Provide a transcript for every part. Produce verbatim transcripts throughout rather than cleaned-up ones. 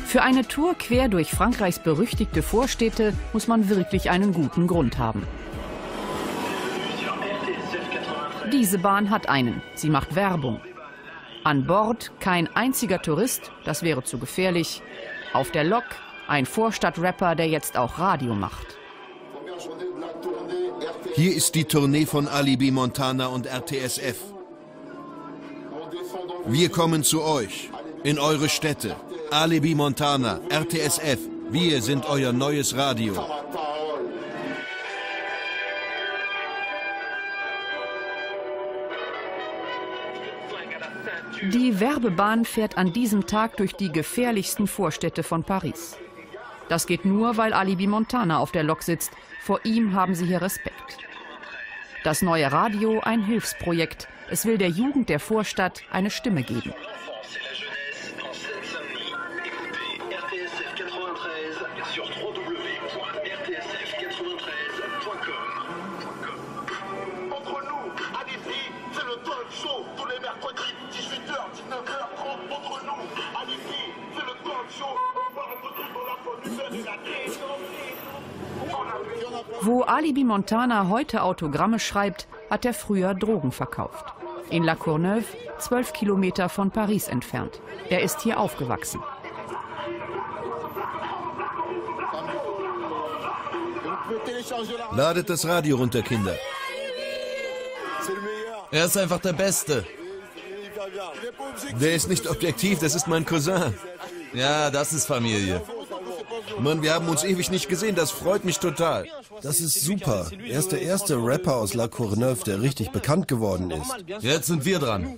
Für eine Tour quer durch Frankreichs berüchtigte Vorstädte muss man wirklich einen guten Grund haben. Diese Bahn hat einen. Sie macht Werbung. An Bord kein einziger Tourist, das wäre zu gefährlich. Auf der Lok ein Vorstadtrapper, der jetzt auch Radio macht. Hier ist die Tournee von Alibi Montana und R T S F. Wir kommen zu euch, in eure Städte. Alibi Montana, R T S F, wir sind euer neues Radio. Die Werbebahn fährt an diesem Tag durch die gefährlichsten Vorstädte von Paris. Das geht nur, weil Alibi Montana auf der Lok sitzt. Vor ihm haben sie hier Respekt. Das neue Radio, ein Hilfsprojekt. Es will der Jugend der Vorstadt eine Stimme geben. Wo Alibi Montana heute Autogramme schreibt, hat er früher Drogen verkauft. In La Courneuve, zwölf Kilometer von Paris entfernt. Er ist hier aufgewachsen. Ladet das Radio runter, Kinder. Er ist einfach der Beste. Der ist nicht objektiv, das ist mein Cousin. Ja, das ist Familie. Mann, wir haben uns ewig nicht gesehen, das freut mich total. Das ist super. Er ist der erste Rapper aus La Courneuve, der richtig bekannt geworden ist. Jetzt sind wir dran.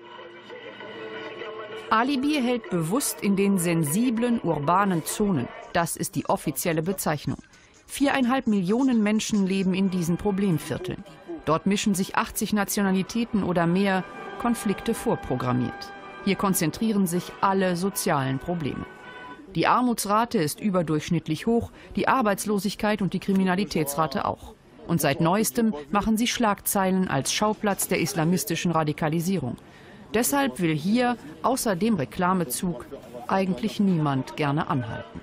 Alibi hält bewusst in den sensiblen urbanen Zonen. Das ist die offizielle Bezeichnung. Viereinhalb Millionen Menschen leben in diesen Problemvierteln. Dort mischen sich achtzig Nationalitäten oder mehr, Konflikte vorprogrammiert. Hier konzentrieren sich alle sozialen Probleme. Die Armutsrate ist überdurchschnittlich hoch, die Arbeitslosigkeit und die Kriminalitätsrate auch. Und seit Neuestem machen sie Schlagzeilen als Schauplatz der islamistischen Radikalisierung. Deshalb will hier, außer dem Reklamezug, eigentlich niemand gerne anhalten.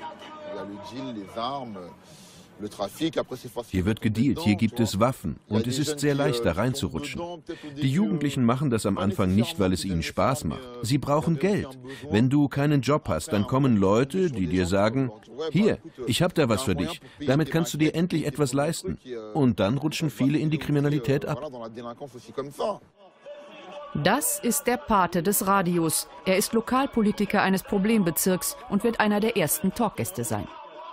Hier wird gedealt, hier gibt es Waffen und es ist sehr leicht, da reinzurutschen. Die Jugendlichen machen das am Anfang nicht, weil es ihnen Spaß macht. Sie brauchen Geld. Wenn du keinen Job hast, dann kommen Leute, die dir sagen, hier, ich habe da was für dich, damit kannst du dir endlich etwas leisten. Und dann rutschen viele in die Kriminalität ab. Das ist der Pate des Radios. Er ist Lokalpolitiker eines Problembezirks und wird einer der ersten Talkgäste sein.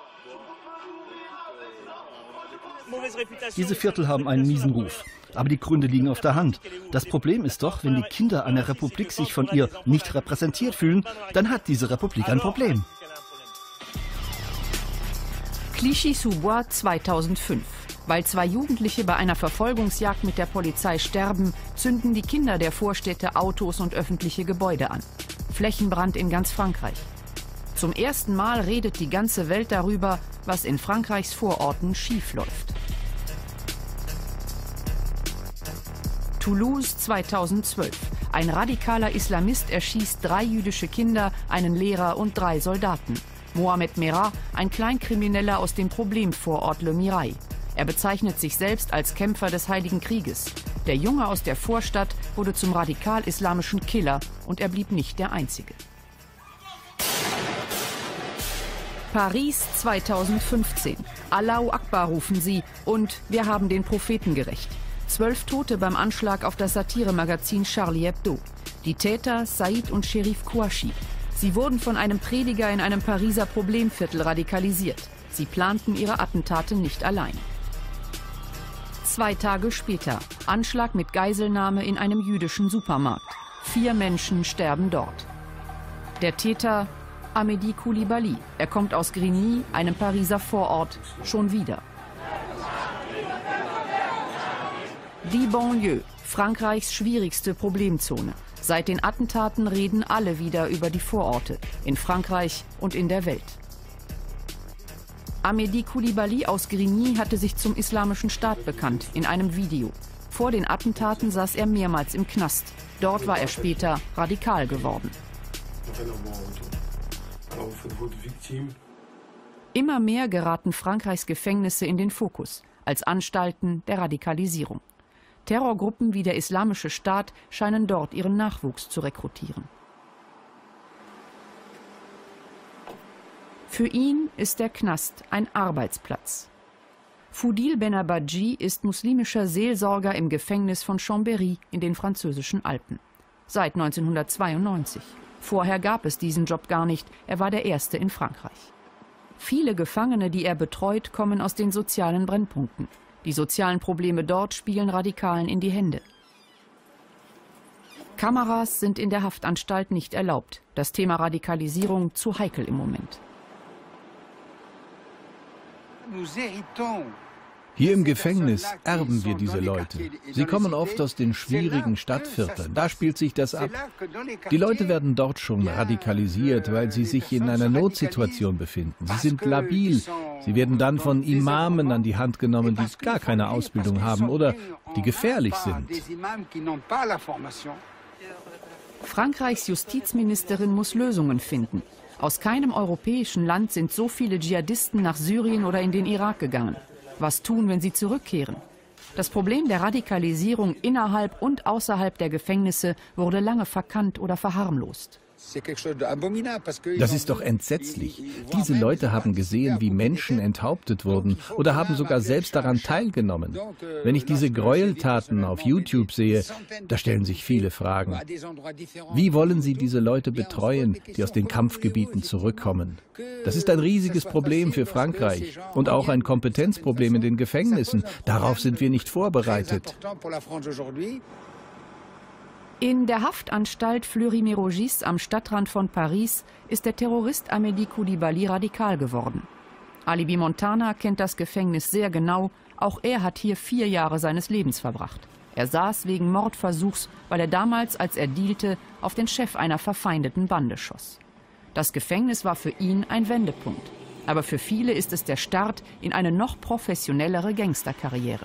Diese Viertel haben einen miesen Ruf. Aber die Gründe liegen auf der Hand. Das Problem ist doch, wenn die Kinder einer Republik sich von ihr nicht repräsentiert fühlen, dann hat diese Republik ein Problem. Clichy-sous-Bois zweitausendfünf. Weil zwei Jugendliche bei einer Verfolgungsjagd mit der Polizei sterben, zünden die Kinder der Vorstädte Autos und öffentliche Gebäude an. Flächenbrand in ganz Frankreich. Zum ersten Mal redet die ganze Welt darüber, was in Frankreichs Vororten schiefläuft. Toulouse zweitausendzwölf. Ein radikaler Islamist erschießt drei jüdische Kinder, einen Lehrer und drei Soldaten. Mohamed Merah, ein Kleinkrimineller aus dem Problemvorort Le Mirail. Er bezeichnet sich selbst als Kämpfer des Heiligen Krieges. Der Junge aus der Vorstadt wurde zum radikal-islamischen Killer und er blieb nicht der Einzige. Paris zweitausendfünfzehn. Allahu Akbar rufen sie und wir haben den Propheten gerecht. Zwölf Tote beim Anschlag auf das Satiremagazin Charlie Hebdo. Die Täter Said und Sherif Kouachi. Sie wurden von einem Prediger in einem Pariser Problemviertel radikalisiert. Sie planten ihre Attentate nicht allein. Zwei Tage später. Anschlag mit Geiselnahme in einem jüdischen Supermarkt. Vier Menschen sterben dort. Der Täter Amédi Coulibaly. Er kommt aus Grigny, einem Pariser Vorort, schon wieder. Die Banlieue, Frankreichs schwierigste Problemzone. Seit den Attentaten reden alle wieder über die Vororte, in Frankreich und in der Welt. Amédi Coulibaly aus Grigny hatte sich zum Islamischen Staat bekannt, in einem Video. Vor den Attentaten saß er mehrmals im Knast. Dort war er später radikal geworden. Immer mehr geraten Frankreichs Gefängnisse in den Fokus als Anstalten der Radikalisierung. Terrorgruppen wie der Islamische Staat scheinen dort ihren Nachwuchs zu rekrutieren. Für ihn ist der Knast ein Arbeitsplatz. Foudil Benabadji ist muslimischer Seelsorger im Gefängnis von Chambéry in den französischen Alpen. Seit neunzehnhundertzweiundneunzig. Vorher gab es diesen Job gar nicht, er war der erste in Frankreich. Viele Gefangene, die er betreut, kommen aus den sozialen Brennpunkten. Die sozialen Probleme dort spielen Radikalen in die Hände. Kameras sind in der Haftanstalt nicht erlaubt. Das Thema Radikalisierung zu heikel im Moment. Hier im Gefängnis erben wir diese Leute. Sie kommen oft aus den schwierigen Stadtvierteln. Da spielt sich das ab. Die Leute werden dort schon radikalisiert, weil sie sich in einer Notsituation befinden. Sie sind labil. Sie werden dann von Imamen an die Hand genommen, die gar keine Ausbildung haben oder die gefährlich sind. Frankreichs Justizministerin muss Lösungen finden. Aus keinem europäischen Land sind so viele Dschihadisten nach Syrien oder in den Irak gegangen. Was tun, wenn sie zurückkehren? Das Problem der Radikalisierung innerhalb und außerhalb der Gefängnisse wurde lange verkannt oder verharmlost. Das ist doch entsetzlich. Diese Leute haben gesehen, wie Menschen enthauptet wurden oder haben sogar selbst daran teilgenommen. Wenn ich diese Gräueltaten auf YouTube sehe, da stellen sich viele Fragen. Wie wollen Sie diese Leute betreuen, die aus den Kampfgebieten zurückkommen? Das ist ein riesiges Problem für Frankreich und auch ein Kompetenzproblem in den Gefängnissen. Darauf sind wir nicht vorbereitet. In der Haftanstalt Fleury-Mérogis am Stadtrand von Paris ist der Terrorist Amédi Coulibaly radikal geworden. Alibi Montana kennt das Gefängnis sehr genau, auch er hat hier vier Jahre seines Lebens verbracht. Er saß wegen Mordversuchs, weil er damals, als er dealte, auf den Chef einer verfeindeten Bande schoss. Das Gefängnis war für ihn ein Wendepunkt. Aber für viele ist es der Start in eine noch professionellere Gangsterkarriere.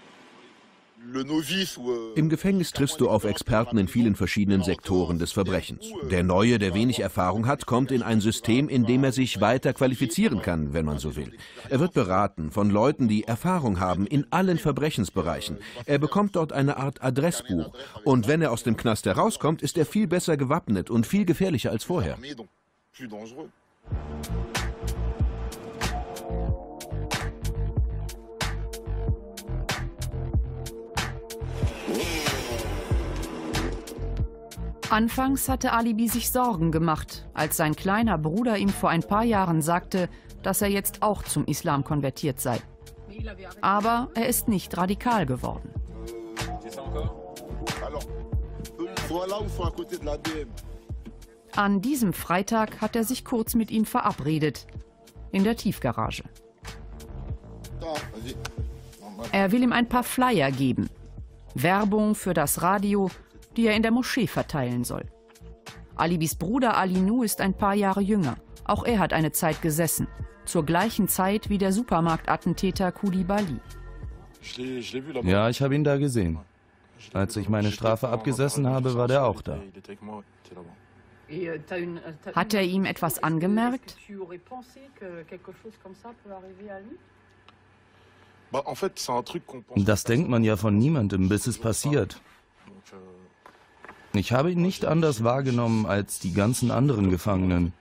Im Gefängnis triffst du auf Experten in vielen verschiedenen Sektoren des Verbrechens. Der Neue, der wenig Erfahrung hat, kommt in ein System, in dem er sich weiter qualifizieren kann, wenn man so will. Er wird beraten von Leuten, die Erfahrung haben in allen Verbrechensbereichen. Er bekommt dort eine Art Adressbuch. Und wenn er aus dem Knast herauskommt, ist er viel besser gewappnet und viel gefährlicher als vorher. Anfangs hatte Alibi sich Sorgen gemacht, als sein kleiner Bruder ihm vor ein paar Jahren sagte, dass er jetzt auch zum Islam konvertiert sei. Aber er ist nicht radikal geworden. An diesem Freitag hat er sich kurz mit ihm verabredet, in der Tiefgarage. Er will ihm ein paar Flyer geben, Werbung für das Radio, die er in der Moschee verteilen soll. Alibis Bruder Alinou ist ein paar Jahre jünger. Auch er hat eine Zeit gesessen, zur gleichen Zeit wie der Supermarktattentäter Coulibaly. Ja, ich habe ihn da gesehen. Als ich meine Strafe abgesessen habe, war der auch da. Hat er ihm etwas angemerkt? Das denkt man ja von niemandem, bis es passiert. Ich habe ihn nicht anders wahrgenommen als die ganzen anderen Gefangenen.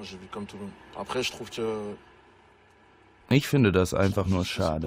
Ich finde das einfach nur schade.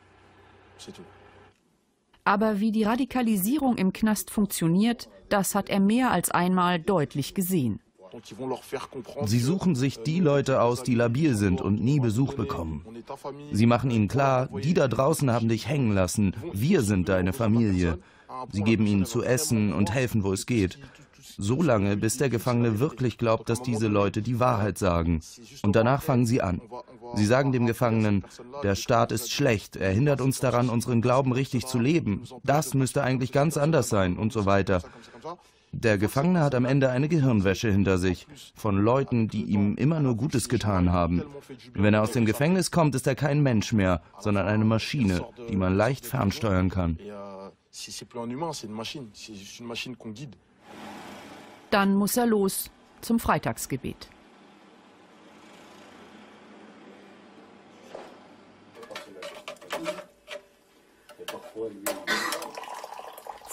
Aber wie die Radikalisierung im Knast funktioniert, das hat er mehr als einmal deutlich gesehen. Sie suchen sich die Leute aus, die labil sind und nie Besuch bekommen. Sie machen ihnen klar, die da draußen haben dich hängen lassen, wir sind deine Familie. Sie geben ihnen zu essen und helfen, wo es geht. So lange, bis der Gefangene wirklich glaubt, dass diese Leute die Wahrheit sagen. Und danach fangen sie an. Sie sagen dem Gefangenen, der Staat ist schlecht, er hindert uns daran, unseren Glauben richtig zu leben. Das müsste eigentlich ganz anders sein und so weiter. Der Gefangene hat am Ende eine Gehirnwäsche hinter sich, von Leuten, die ihm immer nur Gutes getan haben. Wenn er aus dem Gefängnis kommt, ist er kein Mensch mehr, sondern eine Maschine, die man leicht fernsteuern kann. Dann muss er los zum Freitagsgebet.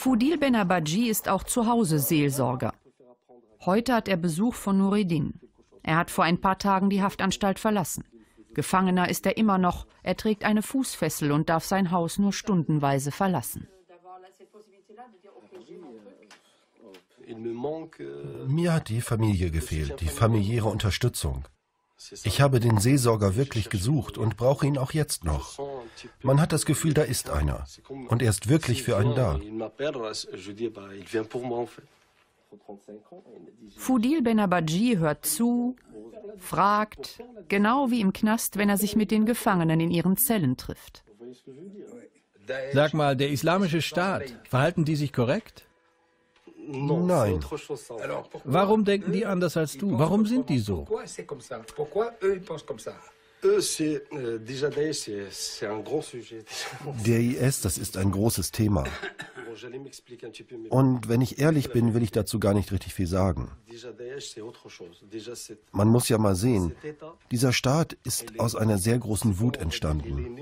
Foudil Benabadji ist auch zu Hause Seelsorger. Heute hat er Besuch von Noureddin. Er hat vor ein paar Tagen die Haftanstalt verlassen. Gefangener ist er immer noch. Er trägt eine Fußfessel und darf sein Haus nur stundenweise verlassen. Mir hat die Familie gefehlt, die familiäre Unterstützung. Ich habe den Seelsorger wirklich gesucht und brauche ihn auch jetzt noch. Man hat das Gefühl, da ist einer. Und er ist wirklich für einen da. Foudil Benabadji hört zu, fragt, genau wie im Knast, wenn er sich mit den Gefangenen in ihren Zellen trifft. Sag mal, der Islamische Staat, verhalten die sich korrekt? Nein. Warum denken die anders als du? Warum sind die so? Der I S, das ist ein großes Thema. Und wenn ich ehrlich bin, will ich dazu gar nicht richtig viel sagen. Man muss ja mal sehen, dieser Staat ist aus einer sehr großen Wut entstanden.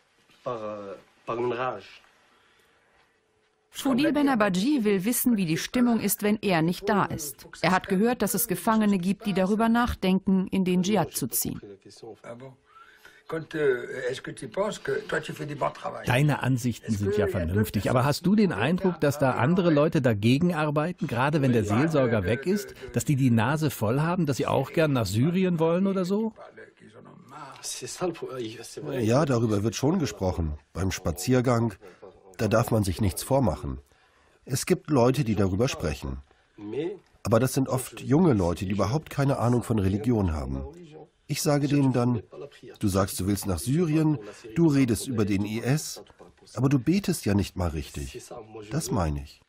Foudil Benabadji will wissen, wie die Stimmung ist, wenn er nicht da ist. Er hat gehört, dass es Gefangene gibt, die darüber nachdenken, in den Dschihad zu ziehen. Deine Ansichten sind ja vernünftig, aber hast du den Eindruck, dass da andere Leute dagegen arbeiten, gerade wenn der Seelsorger weg ist, dass die die Nase voll haben, dass sie auch gern nach Syrien wollen oder so? Ja, darüber wird schon gesprochen. Beim Spaziergang, da darf man sich nichts vormachen. Es gibt Leute, die darüber sprechen. Aber das sind oft junge Leute, die überhaupt keine Ahnung von Religion haben. Ich sage denen dann, du sagst, du willst nach Syrien, du redest über den I S, aber du betest ja nicht mal richtig. Das meine ich.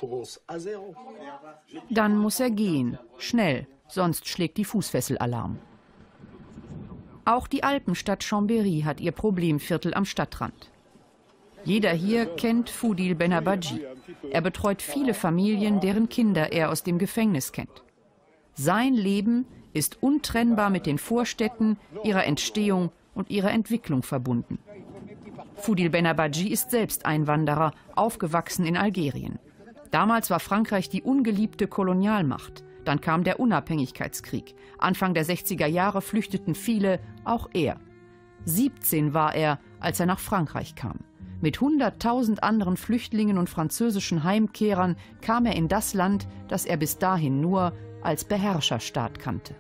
Dann muss er gehen, schnell, sonst schlägt die Fußfessel Alarm. Auch die Alpenstadt Chambéry hat ihr Problemviertel am Stadtrand. Jeder hier kennt Foudil Benabadji. Er betreut viele Familien, deren Kinder er aus dem Gefängnis kennt. Sein Leben ist untrennbar mit den Vorstädten, ihrer Entstehung und ihrer Entwicklung verbunden. Foudil Benabadji ist selbst Einwanderer, aufgewachsen in Algerien. Damals war Frankreich die ungeliebte Kolonialmacht. Dann kam der Unabhängigkeitskrieg. Anfang der sechziger Jahre flüchteten viele, auch er. siebzehn war er, als er nach Frankreich kam. Mit hunderttausend anderen Flüchtlingen und französischen Heimkehrern kam er in das Land, das er bis dahin nur als Beherrscherstaat kannte.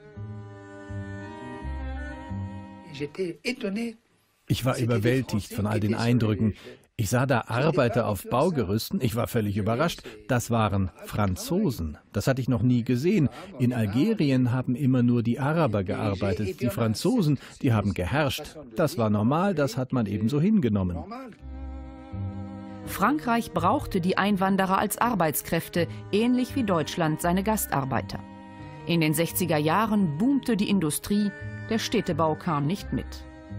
Ich war überwältigt von all den Eindrücken. Ich sah da Arbeiter auf Baugerüsten. Ich war völlig überrascht. Das waren Franzosen. Das hatte ich noch nie gesehen. In Algerien haben immer nur die Araber gearbeitet. Die Franzosen, die haben geherrscht. Das war normal, das hat man ebenso hingenommen. Frankreich brauchte die Einwanderer als Arbeitskräfte, ähnlich wie Deutschland seine Gastarbeiter. In den sechziger Jahren boomte die Industrie, der Städtebau kam nicht mit.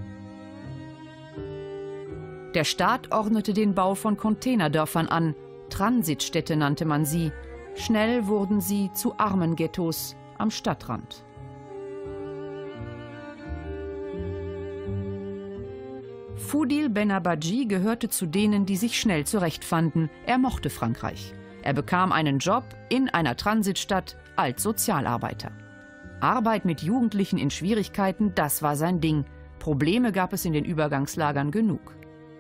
Der Staat ordnete den Bau von Containerdörfern an, Transitstädte nannte man sie. Schnell wurden sie zu Armenghettos am Stadtrand. Foudil Benabadji gehörte zu denen, die sich schnell zurechtfanden. Er mochte Frankreich. Er bekam einen Job in einer Transitstadt als Sozialarbeiter. Arbeit mit Jugendlichen in Schwierigkeiten, das war sein Ding. Probleme gab es in den Übergangslagern genug.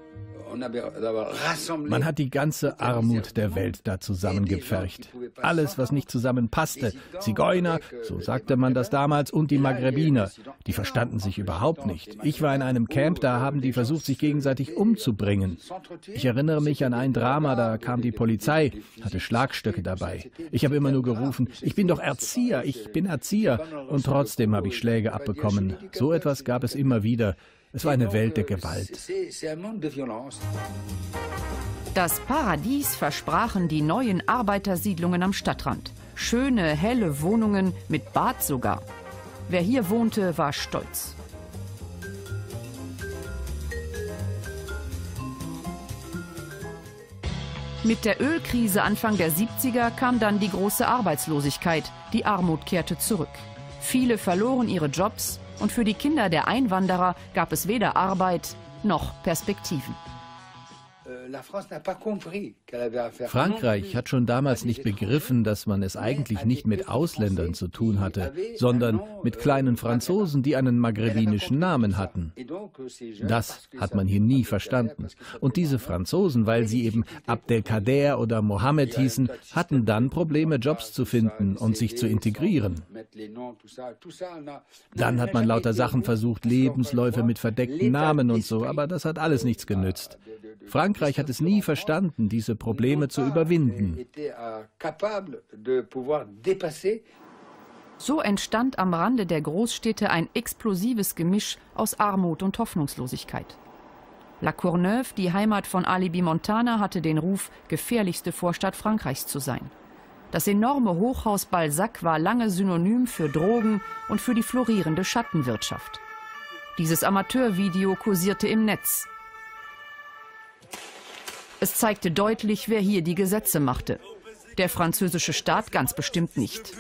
Man hat die ganze Armut der Welt da zusammengepfercht. Alles, was nicht zusammenpasste. Zigeuner, so sagte man das damals, und die Maghrebiner. Die verstanden sich überhaupt nicht. Ich war in einem Camp, da haben die versucht, sich gegenseitig umzubringen. Ich erinnere mich an ein Drama, da kam die Polizei, hatte Schlagstöcke dabei. Ich habe immer nur gerufen, ich bin doch Erzieher, ich bin Erzieher. Und trotzdem habe ich Schläge abbekommen. So etwas gab es immer wieder. Es war eine Welt der Gewalt. Das Paradies versprachen die neuen Arbeitersiedlungen am Stadtrand. Schöne, helle Wohnungen mit Bad sogar. Wer hier wohnte, war stolz. Mit der Ölkrise Anfang der siebziger kam dann die große Arbeitslosigkeit. Die Armut kehrte zurück. Viele verloren ihre Jobs. Und für die Kinder der Einwanderer gab es weder Arbeit noch Perspektiven. Frankreich hat schon damals nicht begriffen, dass man es eigentlich nicht mit Ausländern zu tun hatte, sondern mit kleinen Franzosen, die einen maghrebinischen Namen hatten. Das hat man hier nie verstanden. Und diese Franzosen, weil sie eben Abdelkader oder Mohammed hießen, hatten dann Probleme, Jobs zu finden und sich zu integrieren. Dann hat man lauter Sachen versucht, Lebensläufe mit verdeckten Namen und so, aber das hat alles nichts genützt. Frankreich hat es nie verstanden, diese Probleme zu überwinden. So entstand am Rande der Großstädte ein explosives Gemisch aus Armut und Hoffnungslosigkeit. La Courneuve, die Heimat von Ali Bi-Montana, hatte den Ruf, gefährlichste Vorstadt Frankreichs zu sein. Das enorme Hochhaus Balzac war lange Synonym für Drogen und für die florierende Schattenwirtschaft. Dieses Amateurvideo kursierte im Netz. Es zeigte deutlich, wer hier die Gesetze machte. Der französische Staat ganz bestimmt nicht.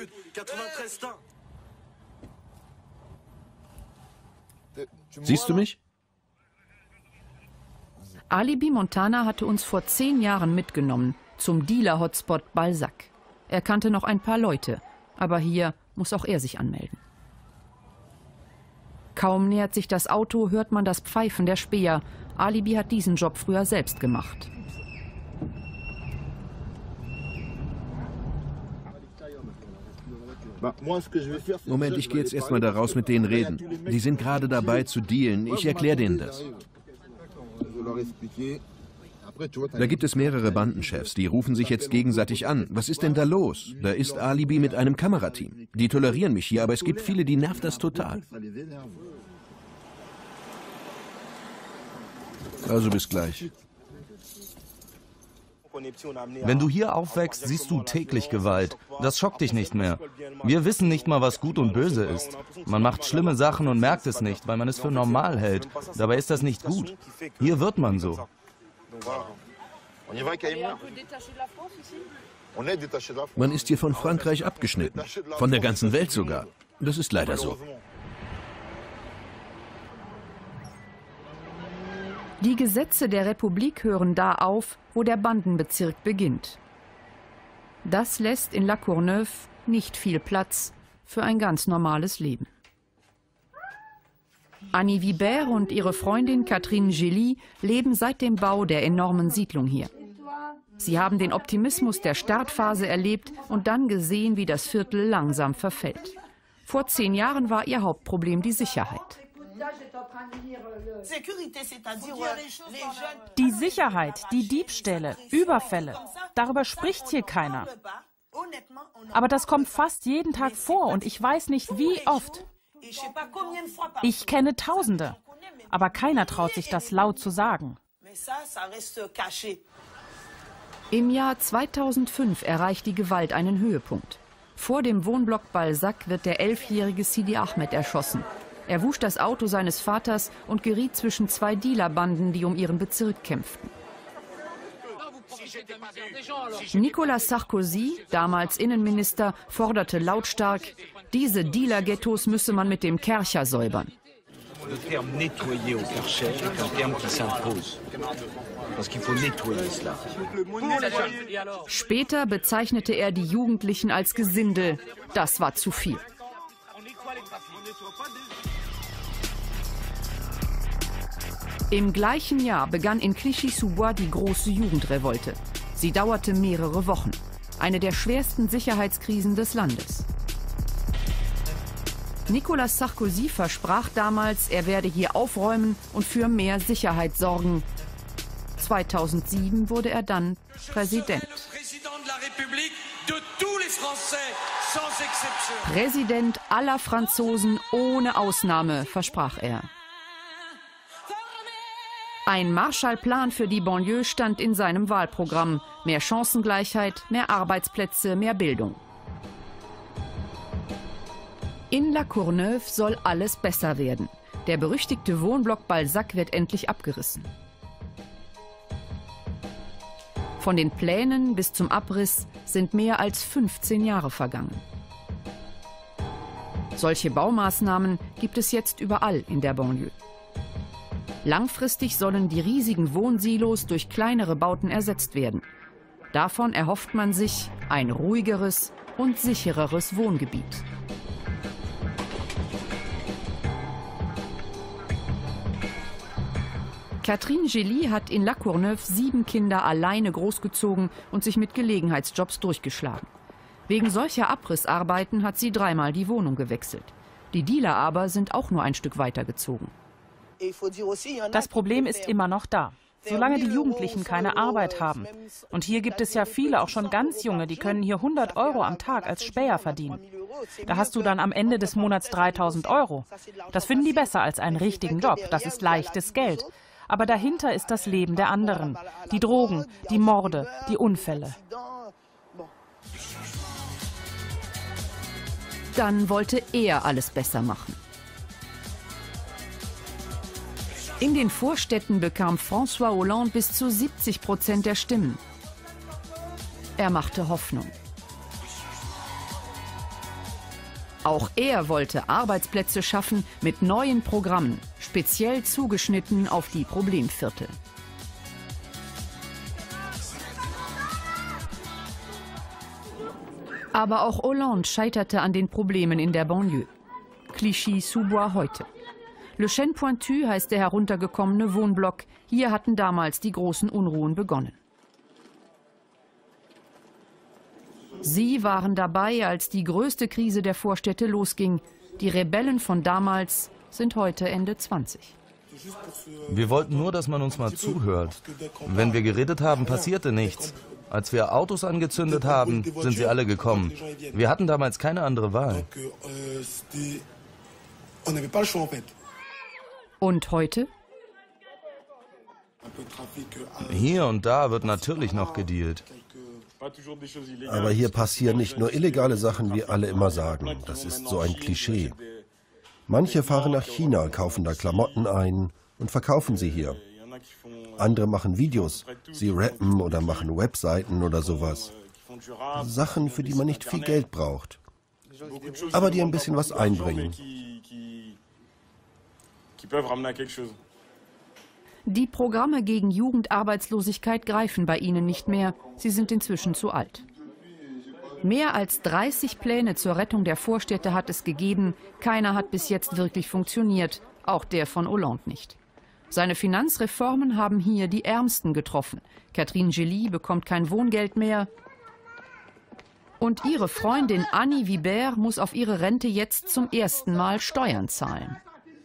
Siehst du mich? Ali Bi-Montana hatte uns vor zehn Jahren mitgenommen zum Dealer-Hotspot Balzac. Er kannte noch ein paar Leute, aber hier muss auch er sich anmelden. Kaum nähert sich das Auto, hört man das Pfeifen der Späher. Alibi hat diesen Job früher selbst gemacht. Moment, ich gehe jetzt erstmal da raus mit denen reden. Die sind gerade dabei zu dealen. Ich erkläre denen das. Da gibt es mehrere Bandenchefs, die rufen sich jetzt gegenseitig an. Was ist denn da los? Da ist Alibi mit einem Kamerateam. Die tolerieren mich hier, aber es gibt viele, die nervt das total. Also bis gleich. Wenn du hier aufwächst, siehst du täglich Gewalt. Das schockt dich nicht mehr. Wir wissen nicht mal, was gut und böse ist. Man macht schlimme Sachen und merkt es nicht, weil man es für normal hält. Dabei ist das nicht gut. Hier wird man so. Man ist hier von Frankreich abgeschnitten. Von der ganzen Welt sogar. Das ist leider so. Die Gesetze der Republik hören da auf, wo der Bandenbezirk beginnt. Das lässt in La Courneuve nicht viel Platz für ein ganz normales Leben. Annie Vibert und ihre Freundin Catherine Gély leben seit dem Bau der enormen Siedlung hier. Sie haben den Optimismus der Startphase erlebt und dann gesehen, wie das Viertel langsam verfällt. Vor zehn Jahren war ihr Hauptproblem die Sicherheit. Die Sicherheit, die Diebstähle, Überfälle, darüber spricht hier keiner. Aber das kommt fast jeden Tag vor und ich weiß nicht, wie oft. Ich kenne Tausende, aber keiner traut sich das laut zu sagen. Im Jahr zweitausendfünf erreicht die Gewalt einen Höhepunkt. Vor dem Wohnblock Balzac wird der elfjährige Sidi Ahmed erschossen. Er wusch das Auto seines Vaters und geriet zwischen zwei Dealerbanden, die um ihren Bezirk kämpften. Nicolas Sarkozy, damals Innenminister, forderte lautstark, diese Dealer-Ghettos müsse man mit dem Kercher säubern. Später bezeichnete er die Jugendlichen als Gesindel. Das war zu viel. Im gleichen Jahr begann in Clichy-sous-Bois die große Jugendrevolte. Sie dauerte mehrere Wochen. Eine der schwersten Sicherheitskrisen des Landes. Nicolas Sarkozy versprach damals, er werde hier aufräumen und für mehr Sicherheit sorgen. zweitausendsieben wurde er dann Präsident. Präsident aller Franzosen ohne Ausnahme, versprach er. Ein Marshallplan für die Banlieue stand in seinem Wahlprogramm. Mehr Chancengleichheit, mehr Arbeitsplätze, mehr Bildung. In La Courneuve soll alles besser werden. Der berüchtigte Wohnblock Balzac wird endlich abgerissen. Von den Plänen bis zum Abriss sind mehr als fünfzehn Jahre vergangen. Solche Baumaßnahmen gibt es jetzt überall in der Banlieue. Langfristig sollen die riesigen Wohnsilos durch kleinere Bauten ersetzt werden. Davon erhofft man sich ein ruhigeres und sichereres Wohngebiet. Catherine Gély hat in La Courneuve sieben Kinder alleine großgezogen und sich mit Gelegenheitsjobs durchgeschlagen. Wegen solcher Abrissarbeiten hat sie dreimal die Wohnung gewechselt. Die Dealer aber sind auch nur ein Stück weitergezogen. Das Problem ist immer noch da. Solange die Jugendlichen keine Arbeit haben. Und hier gibt es ja viele, auch schon ganz junge, die können hier hundert Euro am Tag als Späher verdienen. Da hast du dann am Ende des Monats dreitausend Euro. Das finden die besser als einen richtigen Job. Das ist leichtes Geld. Aber dahinter ist das Leben der anderen. Die Drogen, die Morde, die Unfälle. Dann wollte er alles besser machen. In den Vorstädten bekam François Hollande bis zu siebzig Prozent der Stimmen. Er machte Hoffnung. Auch er wollte Arbeitsplätze schaffen mit neuen Programmen, speziell zugeschnitten auf die Problemviertel. Aber auch Hollande scheiterte an den Problemen in der Banlieue. Clichy-sous-Bois heute. Le Chêne Pointu heißt der heruntergekommene Wohnblock. Hier hatten damals die großen Unruhen begonnen. Sie waren dabei, als die größte Krise der Vorstädte losging. Die Rebellen von damals sind heute Ende zwanzig. Wir wollten nur, dass man uns mal zuhört. Wenn wir geredet haben, passierte nichts. Als wir Autos angezündet haben, sind sie alle gekommen. Wir hatten damals keine andere Wahl. Und heute? Hier und da wird natürlich noch gedealt. Aber hier passieren nicht nur illegale Sachen, wie alle immer sagen. Das ist so ein Klischee. Manche fahren nach China, kaufen da Klamotten ein und verkaufen sie hier. Andere machen Videos. Sie rappen oder machen Webseiten oder sowas. Sachen, für die man nicht viel Geld braucht. Aber die ein bisschen was einbringen. Die Programme gegen Jugendarbeitslosigkeit greifen bei ihnen nicht mehr. Sie sind inzwischen zu alt. Mehr als dreißig Pläne zur Rettung der Vorstädte hat es gegeben. Keiner hat bis jetzt wirklich funktioniert, auch der von Hollande nicht. Seine Finanzreformen haben hier die Ärmsten getroffen. Catherine Gély bekommt kein Wohngeld mehr. Und ihre Freundin Annie Vibert muss auf ihre Rente jetzt zum ersten Mal Steuern zahlen.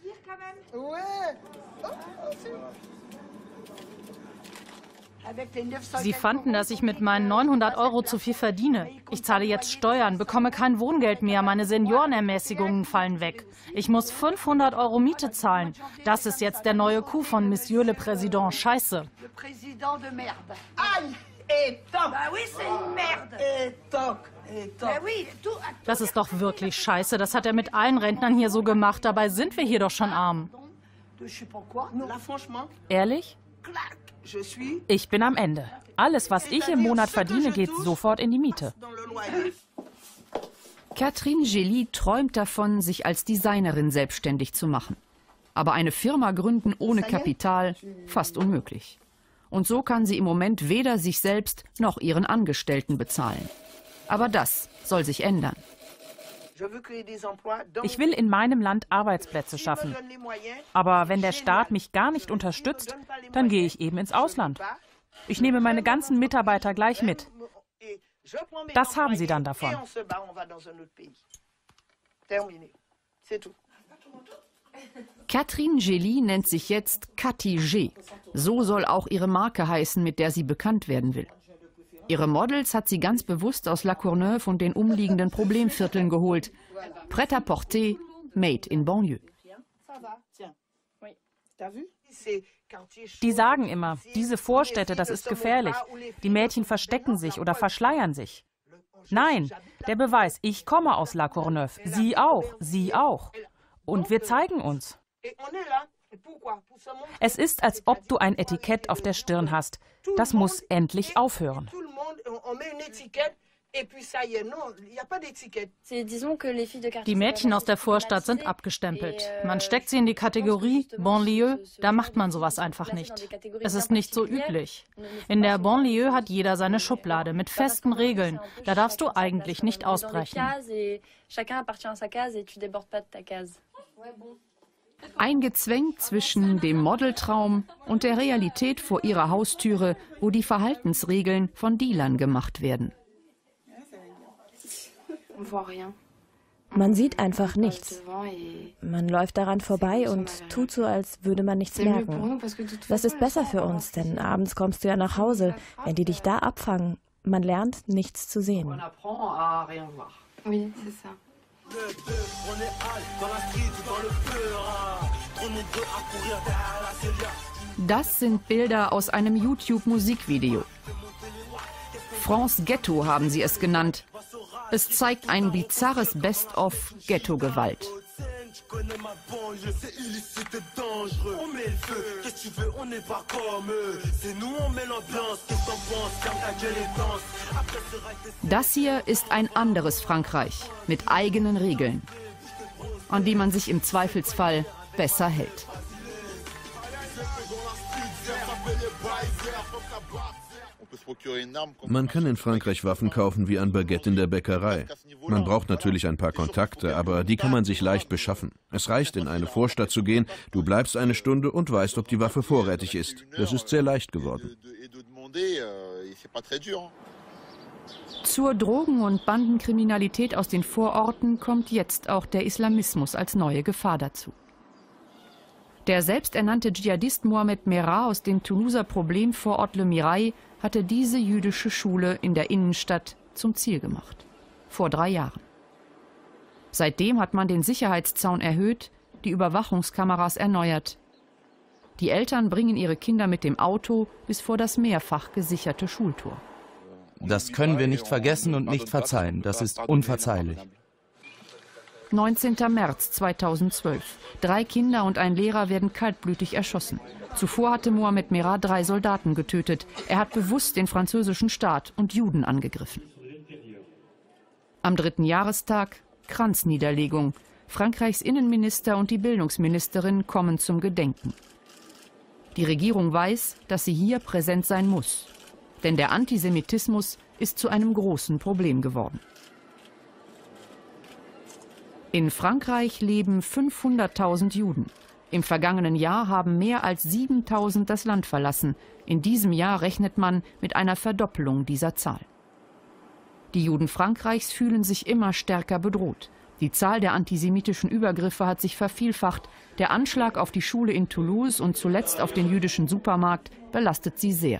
Sie fanden, dass ich mit meinen neunhundert Euro zu viel verdiene. Ich zahle jetzt Steuern, bekomme kein Wohngeld mehr, meine Seniorenermäßigungen fallen weg. Ich muss fünfhundert Euro Miete zahlen. Das ist jetzt der neue Coup von Monsieur le Président. Scheiße. Das ist doch wirklich scheiße. Das hat er mit allen Rentnern hier so gemacht. Dabei sind wir hier doch schon arm. Ehrlich? Ich bin am Ende. Alles, was ich im Monat verdiene, geht sofort in die Miete. Catherine Gély träumt davon, sich als Designerin selbstständig zu machen. Aber eine Firma gründen ohne Kapital, fast unmöglich. Und so kann sie im Moment weder sich selbst noch ihren Angestellten bezahlen. Aber das soll sich ändern. Ich will in meinem Land Arbeitsplätze schaffen. Aber wenn der Staat mich gar nicht unterstützt, dann gehe ich eben ins Ausland. Ich nehme meine ganzen Mitarbeiter gleich mit. Das haben sie dann davon. Catherine Gély nennt sich jetzt Cathy G. So soll auch ihre Marke heißen, mit der sie bekannt werden will. Ihre Models hat sie ganz bewusst aus La Courneuve und den umliegenden Problemvierteln geholt. Prêt-à-porter, made in Banlieue. Die sagen immer, diese Vorstädte, das ist gefährlich. Die Mädchen verstecken sich oder verschleiern sich. Nein, der Beweis, ich komme aus La Courneuve. Sie auch, sie auch. Und wir zeigen uns. Es ist, als ob du ein Etikett auf der Stirn hast. Das muss endlich aufhören. Die Mädchen aus der Vorstadt sind abgestempelt. Man steckt sie in die Kategorie Banlieue, da macht man sowas einfach nicht. Es ist nicht so üblich. In der Banlieue hat jeder seine Schublade mit festen Regeln. Da darfst du eigentlich nicht ausbrechen. Eingezwängt zwischen dem Modeltraum und der Realität vor ihrer Haustüre, wo die Verhaltensregeln von Dealern gemacht werden. Man sieht einfach nichts. Man läuft daran vorbei und tut so, als würde man nichts merken. Das ist besser für uns, denn abends kommst du ja nach Hause, wenn die dich da abfangen. Man lernt, nichts zu sehen. Das sind Bilder aus einem YouTube-Musikvideo. France Ghetto haben sie es genannt. Es zeigt ein bizarres Best-of Ghetto-Gewalt. Das hier ist ein anderes Frankreich mit eigenen Regeln, an die man sich im Zweifelsfall besser hält. Man kann in Frankreich Waffen kaufen wie ein Baguette in der Bäckerei. Man braucht natürlich ein paar Kontakte, aber die kann man sich leicht beschaffen. Es reicht, in eine Vorstadt zu gehen, du bleibst eine Stunde und weißt, ob die Waffe vorrätig ist. Das ist sehr leicht geworden. Zur Drogen- und Bandenkriminalität aus den Vororten kommt jetzt auch der Islamismus als neue Gefahr dazu. Der selbsternannte Dschihadist Mohamed Merah aus dem Toulouser Problemvorort Le Mirail hatte diese jüdische Schule in der Innenstadt zum Ziel gemacht. Vor drei Jahren. Seitdem hat man den Sicherheitszaun erhöht, die Überwachungskameras erneuert. Die Eltern bringen ihre Kinder mit dem Auto bis vor das mehrfach gesicherte Schultor. Das können wir nicht vergessen und nicht verzeihen. Das ist unverzeihlich. neunzehnter März zweitausendzwölf. Drei Kinder und ein Lehrer werden kaltblütig erschossen. Zuvor hatte Mohamed Merah drei Soldaten getötet. Er hat bewusst den französischen Staat und Juden angegriffen. Am dritten Jahrestag Kranzniederlegung. Frankreichs Innenminister und die Bildungsministerin kommen zum Gedenken. Die Regierung weiß, dass sie hier präsent sein muss. Denn der Antisemitismus ist zu einem großen Problem geworden. In Frankreich leben fünfhunderttausend Juden. Im vergangenen Jahr haben mehr als siebentausend das Land verlassen. In diesem Jahr rechnet man mit einer Verdoppelung dieser Zahl. Die Juden Frankreichs fühlen sich immer stärker bedroht. Die Zahl der antisemitischen Übergriffe hat sich vervielfacht. Der Anschlag auf die Schule in Toulouse und zuletzt auf den jüdischen Supermarkt belastet sie sehr.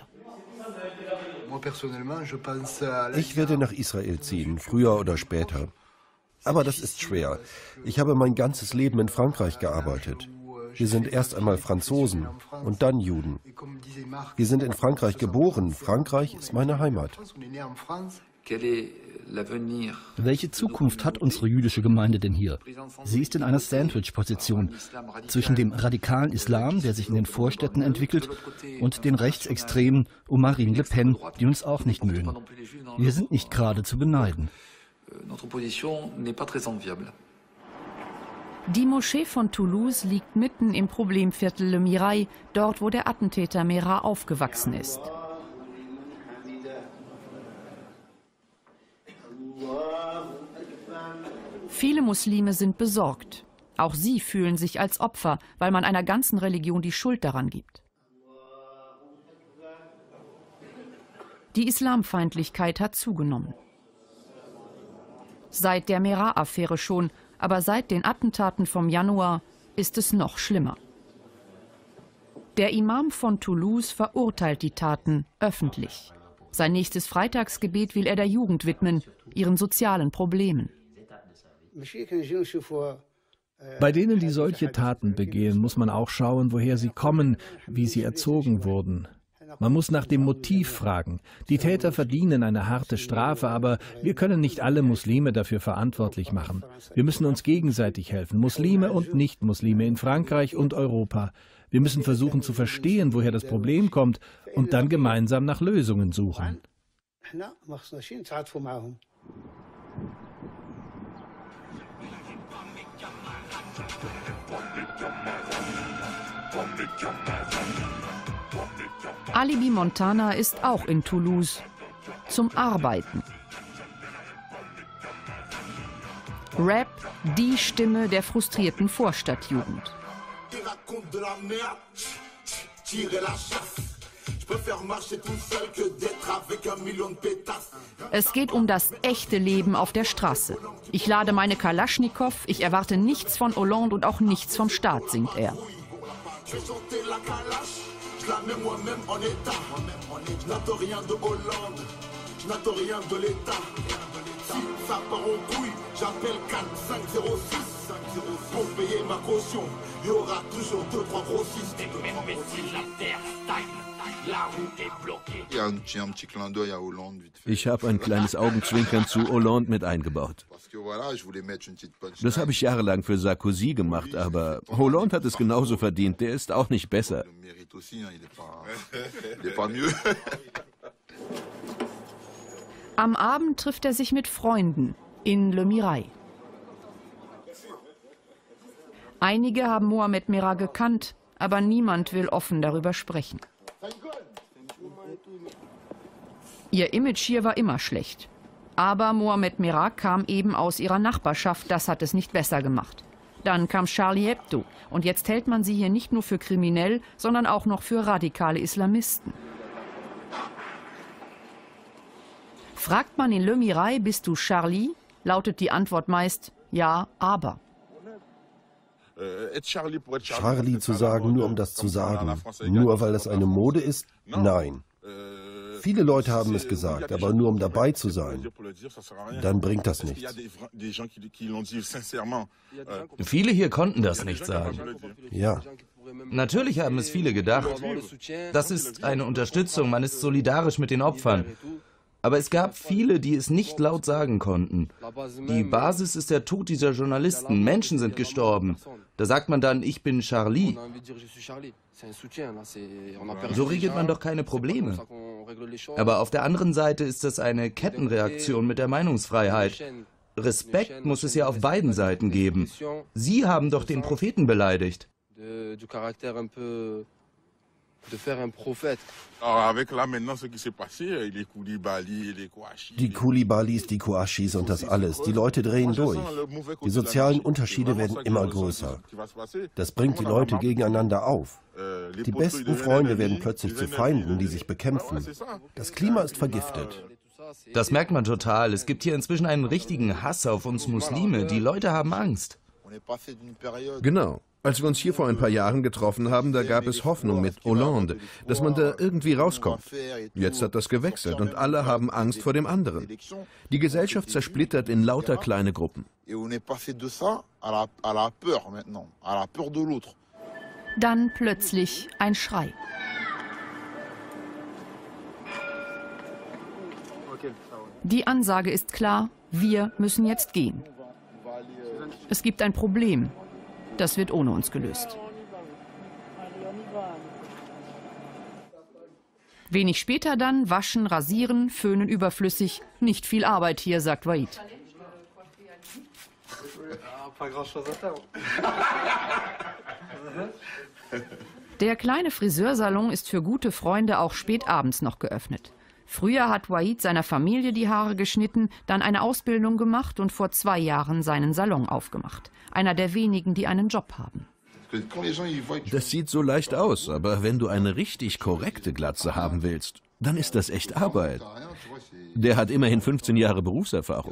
Ich werde nach Israel ziehen, früher oder später. Aber das ist schwer. Ich habe mein ganzes Leben in Frankreich gearbeitet. Wir sind erst einmal Franzosen und dann Juden. Wir sind in Frankreich geboren. Frankreich ist meine Heimat. Welche Zukunft hat unsere jüdische Gemeinde denn hier? Sie ist in einer Sandwich-Position zwischen dem radikalen Islam, der sich in den Vorstädten entwickelt, und den Rechtsextremen um Marine Le Pen, die uns auch nicht mögen. Wir sind nicht gerade zu beneiden. Die Moschee von Toulouse liegt mitten im Problemviertel Le Mirail, dort wo der Attentäter Merah aufgewachsen ist. Viele Muslime sind besorgt. Auch sie fühlen sich als Opfer, weil man einer ganzen Religion die Schuld daran gibt. Die Islamfeindlichkeit hat zugenommen. Seit der Merah-Affäre schon, aber seit den Attentaten vom Januar ist es noch schlimmer. Der Imam von Toulouse verurteilt die Taten öffentlich. Sein nächstes Freitagsgebet will er der Jugend widmen, ihren sozialen Problemen. Bei denen, die solche Taten begehen, muss man auch schauen, woher sie kommen, wie sie erzogen wurden. Man muss nach dem Motiv fragen. Die Täter verdienen eine harte Strafe, aber wir können nicht alle Muslime dafür verantwortlich machen. Wir müssen uns gegenseitig helfen, Muslime und Nicht-Muslime in Frankreich und Europa. Wir müssen versuchen zu verstehen, woher das Problem kommt und dann gemeinsam nach Lösungen suchen. Alibi Montana ist auch in Toulouse. Zum Arbeiten. Rap, die Stimme der frustrierten Vorstadtjugend. Es geht um das echte Leben auf der Straße. Ich lade meine Kalaschnikow, ich erwarte nichts von Hollande und auch nichts vom Staat, singt er. Ich habe ein kleines Augenzwinkern zu Hollande mit eingebaut. Das habe ich jahrelang für Sarkozy gemacht, aber Hollande hat es genauso verdient. Der ist auch nicht besser. Am Abend trifft er sich mit Freunden in Le Mirail. Einige haben Mohamed Merah gekannt, aber niemand will offen darüber sprechen. Ihr Image hier war immer schlecht. Aber Mohamed Merah kam eben aus ihrer Nachbarschaft, das hat es nicht besser gemacht. Dann kam Charlie Hebdo und jetzt hält man sie hier nicht nur für kriminell, sondern auch noch für radikale Islamisten. Fragt man in Le Mirail, bist du Charlie, lautet die Antwort meist ja, aber. Charlie zu sagen, nur um das zu sagen, nur weil es eine Mode ist? Nein. Viele Leute haben es gesagt, aber nur um dabei zu sein, dann bringt das nichts. Viele hier konnten das nicht sagen. Ja. Natürlich haben es viele gedacht. Das ist eine Unterstützung, man ist solidarisch mit den Opfern. Aber es gab viele, die es nicht laut sagen konnten. Die Basis ist der Tod dieser Journalisten. Menschen sind gestorben. Da sagt man dann, ich bin Charlie. So regelt man doch keine Probleme. Aber auf der anderen Seite ist das eine Kettenreaktion mit der Meinungsfreiheit. Respekt muss es ja auf beiden Seiten geben. Sie haben doch den Propheten beleidigt. Die Koulibalis, die Kouachis und das alles. Die Leute drehen durch. Die sozialen Unterschiede werden immer größer. Das bringt die Leute gegeneinander auf. Die besten Freunde werden plötzlich zu Feinden, die sich bekämpfen. Das Klima ist vergiftet. Das merkt man total. Es gibt hier inzwischen einen richtigen Hass auf uns Muslime. Die Leute haben Angst. Genau. Als wir uns hier vor ein paar Jahren getroffen haben, da gab es Hoffnung mit Hollande, dass man da irgendwie rauskommt. Jetzt hat das gewechselt und alle haben Angst vor dem anderen. Die Gesellschaft zersplittert in lauter kleine Gruppen. Dann plötzlich ein Schrei. Die Ansage ist klar, wir müssen jetzt gehen. Es gibt ein Problem. Das wird ohne uns gelöst. Wenig später dann waschen, rasieren, föhnen überflüssig. Nicht viel Arbeit hier, sagt Waid. Der kleine Friseursalon ist für gute Freunde auch spät abends noch geöffnet. Früher hat Waid seiner Familie die Haare geschnitten, dann eine Ausbildung gemacht und vor zwei Jahren seinen Salon aufgemacht. Einer der wenigen, die einen Job haben. Das sieht so leicht aus, aber wenn du eine richtig korrekte Glatze haben willst, dann ist das echt Arbeit. Der hat immerhin fünfzehn Jahre Berufserfahrung.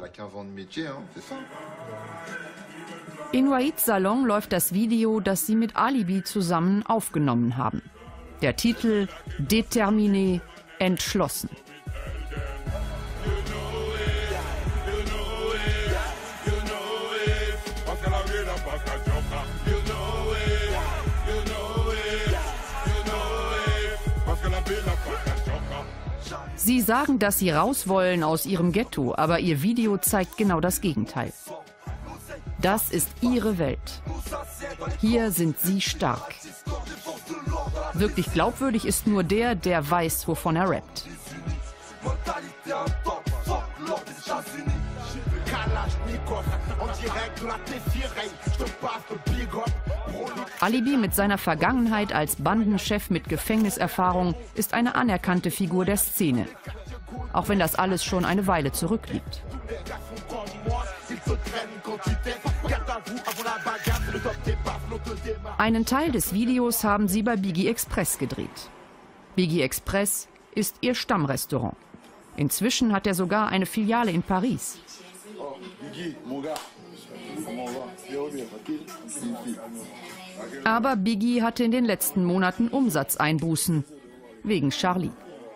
In Waids Salon läuft das Video, das sie mit Alibi zusammen aufgenommen haben. Der Titel Déterminé, entschlossen. Sie sagen, dass sie raus wollen aus ihrem Ghetto, aber ihr Video zeigt genau das Gegenteil. Das ist ihre Welt. Hier sind sie stark. Wirklich glaubwürdig ist nur der, der weiß, wovon er rappt. Alibi mit seiner Vergangenheit als Bandenchef mit Gefängniserfahrung ist eine anerkannte Figur der Szene. Auch wenn das alles schon eine Weile zurückliegt. Einen Teil des Videos haben sie bei Biggie Express gedreht. Biggie Express ist ihr Stammrestaurant. Inzwischen hat er sogar eine Filiale in Paris. Aber Biggie hatte in den letzten Monaten Umsatzeinbußen wegen Charlie.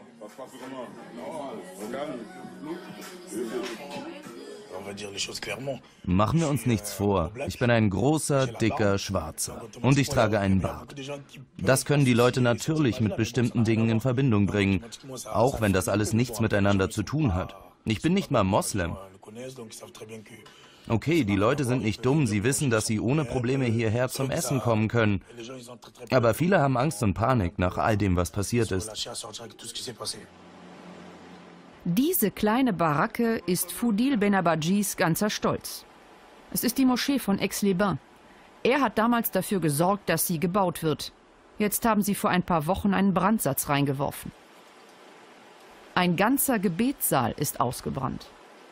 Machen wir uns nichts vor. Ich bin ein großer, dicker Schwarzer. Und ich trage einen Bart. Das können die Leute natürlich mit bestimmten Dingen in Verbindung bringen. Auch wenn das alles nichts miteinander zu tun hat. Ich bin nicht mal Moslem. Okay, die Leute sind nicht dumm. Sie wissen, dass sie ohne Probleme hierher zum Essen kommen können. Aber viele haben Angst und Panik nach all dem, was passiert ist. Diese kleine Baracke ist Foudil Benabadjis ganzer Stolz. Es ist die Moschee von Aix-les-Bains. Er hat damals dafür gesorgt, dass sie gebaut wird. Jetzt haben sie vor ein paar Wochen einen Brandsatz reingeworfen. Ein ganzer Gebetssaal ist ausgebrannt.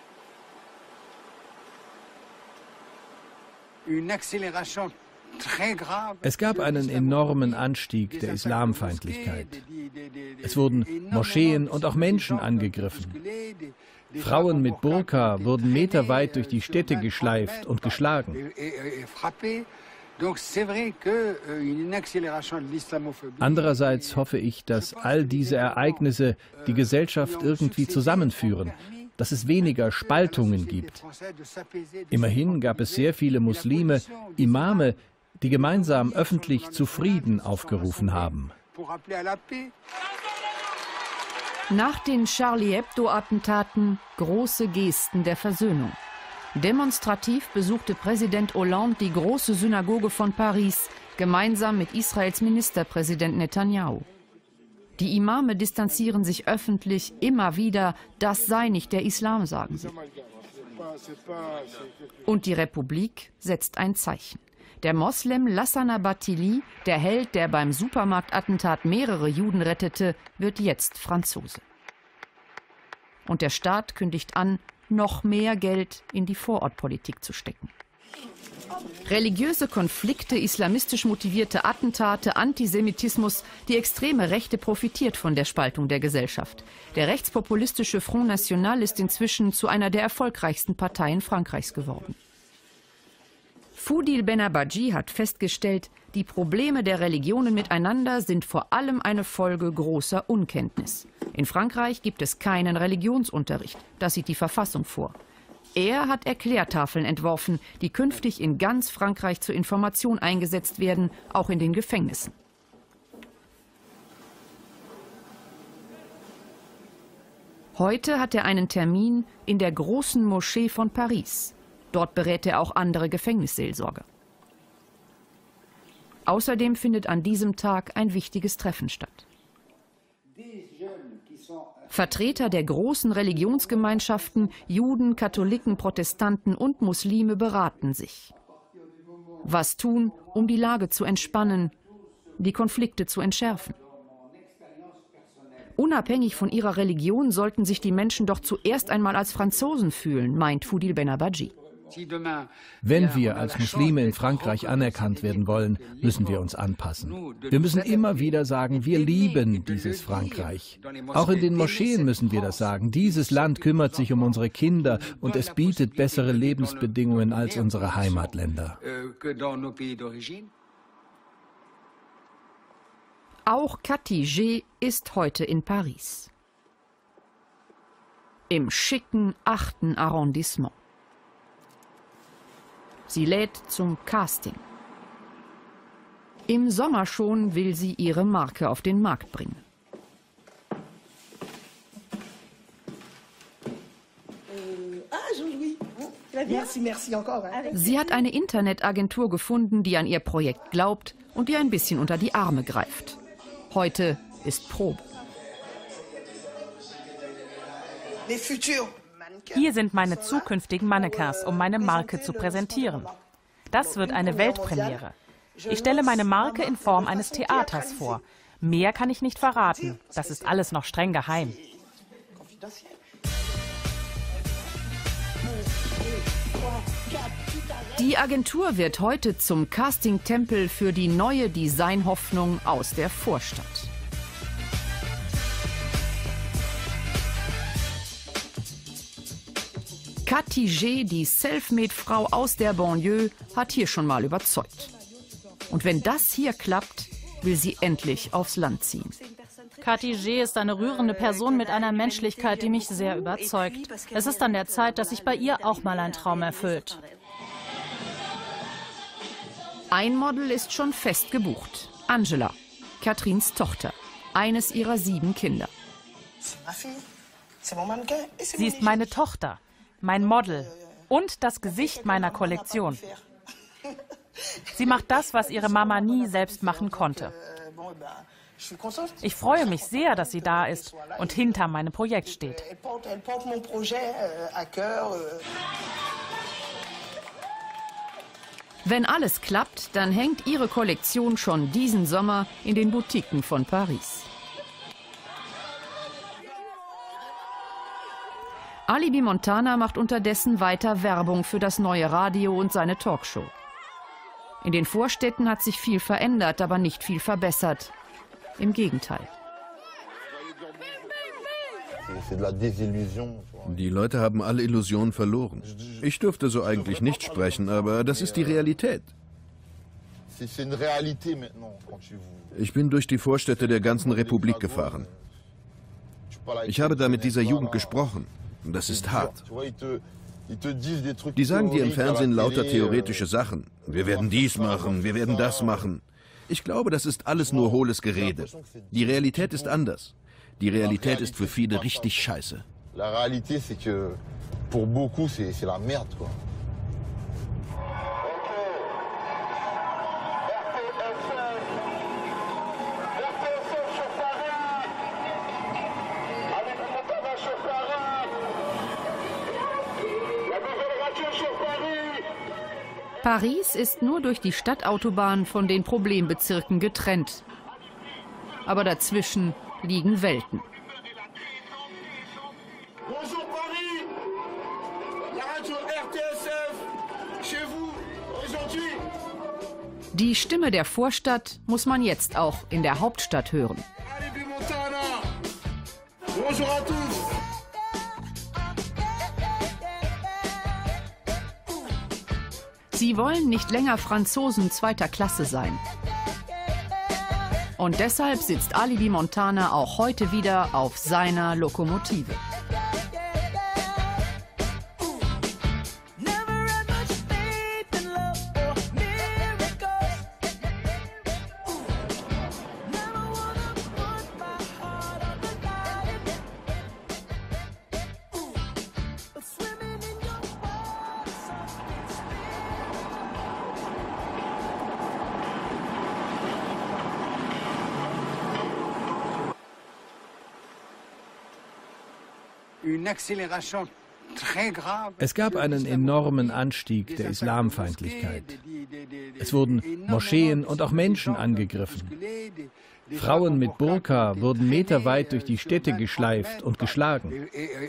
Es gab einen enormen Anstieg der Islamfeindlichkeit. Es wurden Moscheen und auch Menschen angegriffen. Frauen mit Burka wurden meterweit durch die Städte geschleift und geschlagen. Andererseits hoffe ich, dass all diese Ereignisse die Gesellschaft irgendwie zusammenführen, dass es weniger Spaltungen gibt. Immerhin gab es sehr viele Muslime, Imame, die gemeinsam öffentlich zu Frieden aufgerufen haben. Nach den Charlie Hebdo-Attentaten große Gesten der Versöhnung. Demonstrativ besuchte Präsident Hollande die große Synagoge von Paris, gemeinsam mit Israels Ministerpräsident Netanyahu. Die Imame distanzieren sich öffentlich immer wieder, das sei nicht der Islam, sagen sie. Und die Republik setzt ein Zeichen. Der Moslem Lassana Bathily, der Held, der beim Supermarktattentat mehrere Juden rettete, wird jetzt Franzose. Und der Staat kündigt an, noch mehr Geld in die Vorortpolitik zu stecken. Religiöse Konflikte, islamistisch motivierte Attentate, Antisemitismus, die extreme Rechte profitiert von der Spaltung der Gesellschaft. Der rechtspopulistische Front National ist inzwischen zu einer der erfolgreichsten Parteien Frankreichs geworden. Foudil Benabadji hat festgestellt, die Probleme der Religionen miteinander sind vor allem eine Folge großer Unkenntnis. In Frankreich gibt es keinen Religionsunterricht, das sieht die Verfassung vor. Er hat Erklärtafeln entworfen, die künftig in ganz Frankreich zur Information eingesetzt werden, auch in den Gefängnissen. Heute hat er einen Termin in der großen Moschee von Paris. Dort berät er auch andere Gefängnisseelsorger. Außerdem findet an diesem Tag ein wichtiges Treffen statt. Vertreter der großen Religionsgemeinschaften, Juden, Katholiken, Protestanten und Muslime beraten sich. Was tun, um die Lage zu entspannen, die Konflikte zu entschärfen? Unabhängig von ihrer Religion sollten sich die Menschen doch zuerst einmal als Franzosen fühlen, meint Foudil Benabadji. Wenn wir als Muslime in Frankreich anerkannt werden wollen, müssen wir uns anpassen. Wir müssen immer wieder sagen, wir lieben dieses Frankreich. Auch in den Moscheen müssen wir das sagen. Dieses Land kümmert sich um unsere Kinder und es bietet bessere Lebensbedingungen als unsere Heimatländer. Auch Cathy G. ist heute in Paris. Im schicken achten Arrondissement. Sie lädt zum Casting. Im Sommer schon will sie ihre Marke auf den Markt bringen. Sie hat eine Internetagentur gefunden, die an ihr Projekt glaubt und ihr ein bisschen unter die Arme greift. Heute ist Probe. Hier sind meine zukünftigen Mannequins, um meine Marke zu präsentieren. Das wird eine Weltpremiere. Ich stelle meine Marke in Form eines Theaters vor. Mehr kann ich nicht verraten. Das ist alles noch streng geheim. Die Agentur wird heute zum Casting-Tempel für die neue Designhoffnung aus der Vorstadt. Cathy G., die Selfmade-Frau aus der Banlieue, hat hier schon mal überzeugt. Und wenn das hier klappt, will sie endlich aufs Land ziehen. Cathy G. ist eine rührende Person mit einer Menschlichkeit, die mich sehr überzeugt. Es ist an der Zeit, dass sich bei ihr auch mal ein Traum erfüllt. Ein Model ist schon fest gebucht. Angela, Katrins Tochter, eines ihrer sieben Kinder. Sie ist meine Tochter, mein Model und das Gesicht meiner Kollektion. Sie macht das, was ihre Mama nie selbst machen konnte. Ich freue mich sehr, dass sie da ist und hinter meinem Projekt steht. Wenn alles klappt, dann hängt ihre Kollektion schon diesen Sommer in den Boutiquen von Paris. Alibi Montana macht unterdessen weiter Werbung für das neue Radio und seine Talkshow. In den Vorstädten hat sich viel verändert, aber nicht viel verbessert. Im Gegenteil. Die Leute haben alle Illusionen verloren. Ich dürfte so eigentlich nicht sprechen, aber das ist die Realität. Ich bin durch die Vorstädte der ganzen Republik gefahren. Ich habe da mit dieser Jugend gesprochen. Das ist hart. Die sagen dir im Fernsehen lauter theoretische Sachen. Wir werden dies machen, wir werden das machen. Ich glaube, das ist alles nur hohles Gerede. Die Realität ist anders. Die Realität ist für viele richtig scheiße. Paris ist nur durch die Stadtautobahn von den Problembezirken getrennt. Aber dazwischen liegen Welten. Die Stimme der Vorstadt muss man jetzt auch in der Hauptstadt hören. Sie wollen nicht länger Franzosen zweiter Klasse sein. Und deshalb sitzt Alibi Montana auch heute wieder auf seiner Lokomotive. Es gab einen enormen Anstieg der Islamfeindlichkeit. Es wurden Moscheen und auch Menschen angegriffen. Frauen mit Burka wurden meterweit durch die Städte geschleift und geschlagen.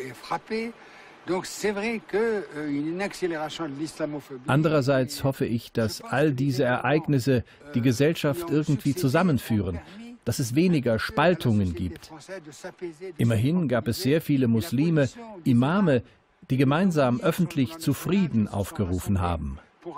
Andererseits hoffe ich, dass all diese Ereignisse die Gesellschaft irgendwie zusammenführen, dass es weniger Spaltungen gibt. Immerhin gab es sehr viele Muslime, Imame, die gemeinsam öffentlich zu Frieden aufgerufen haben.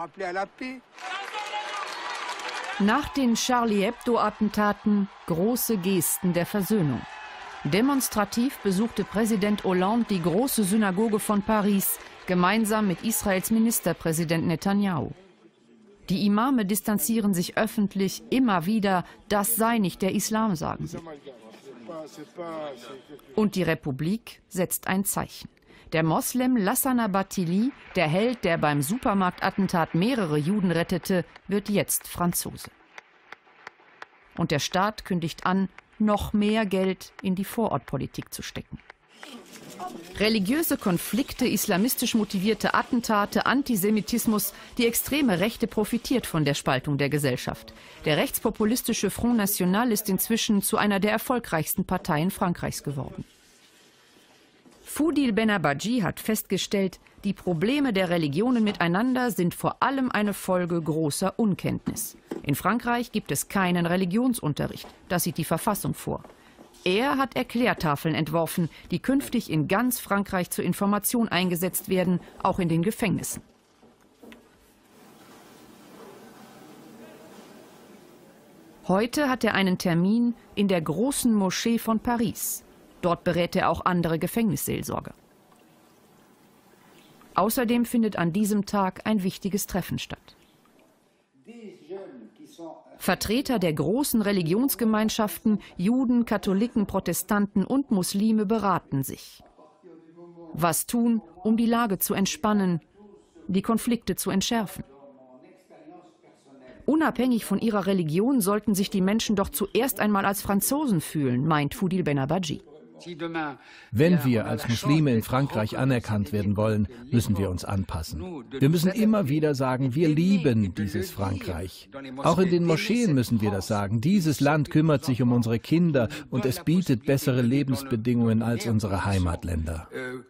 Nach den Charlie Hebdo-Attentaten große Gesten der Versöhnung. Demonstrativ besuchte Präsident Hollande die große Synagoge von Paris, gemeinsam mit Israels Ministerpräsident Netanyahu. Die Imame distanzieren sich öffentlich immer wieder, das sei nicht der Islam, sagen sie. Und die Republik setzt ein Zeichen. Der Moslem Lassana Bathily, der Held, der beim Supermarktattentat mehrere Juden rettete, wird jetzt Franzose. Und der Staat kündigt an, noch mehr Geld in die Vorortpolitik zu stecken. Religiöse Konflikte, islamistisch motivierte Attentate, Antisemitismus, die extreme Rechte profitiert von der Spaltung der Gesellschaft. Der rechtspopulistische Front National ist inzwischen zu einer der erfolgreichsten Parteien Frankreichs geworden. Foudil Benabadji hat festgestellt, die Probleme der Religionen miteinander sind vor allem eine Folge großer Unkenntnis. In Frankreich gibt es keinen Religionsunterricht, das sieht die Verfassung vor. Er hat Erklärtafeln entworfen, die künftig in ganz Frankreich zur Information eingesetzt werden, auch in den Gefängnissen. Heute hat er einen Termin in der großen Moschee von Paris. Dort berät er auch andere Gefängnisseelsorger. Außerdem findet an diesem Tag ein wichtiges Treffen statt. Vertreter der großen Religionsgemeinschaften, Juden, Katholiken, Protestanten und Muslime beraten sich. Was tun, um die Lage zu entspannen, die Konflikte zu entschärfen? Unabhängig von ihrer Religion sollten sich die Menschen doch zuerst einmal als Franzosen fühlen, meint Foudil Benabadji. Wenn wir als Muslime in Frankreich anerkannt werden wollen, müssen wir uns anpassen. Wir müssen immer wieder sagen, wir lieben dieses Frankreich. Auch in den Moscheen müssen wir das sagen. Dieses Land kümmert sich um unsere Kinder und es bietet bessere Lebensbedingungen als unsere Heimatländer.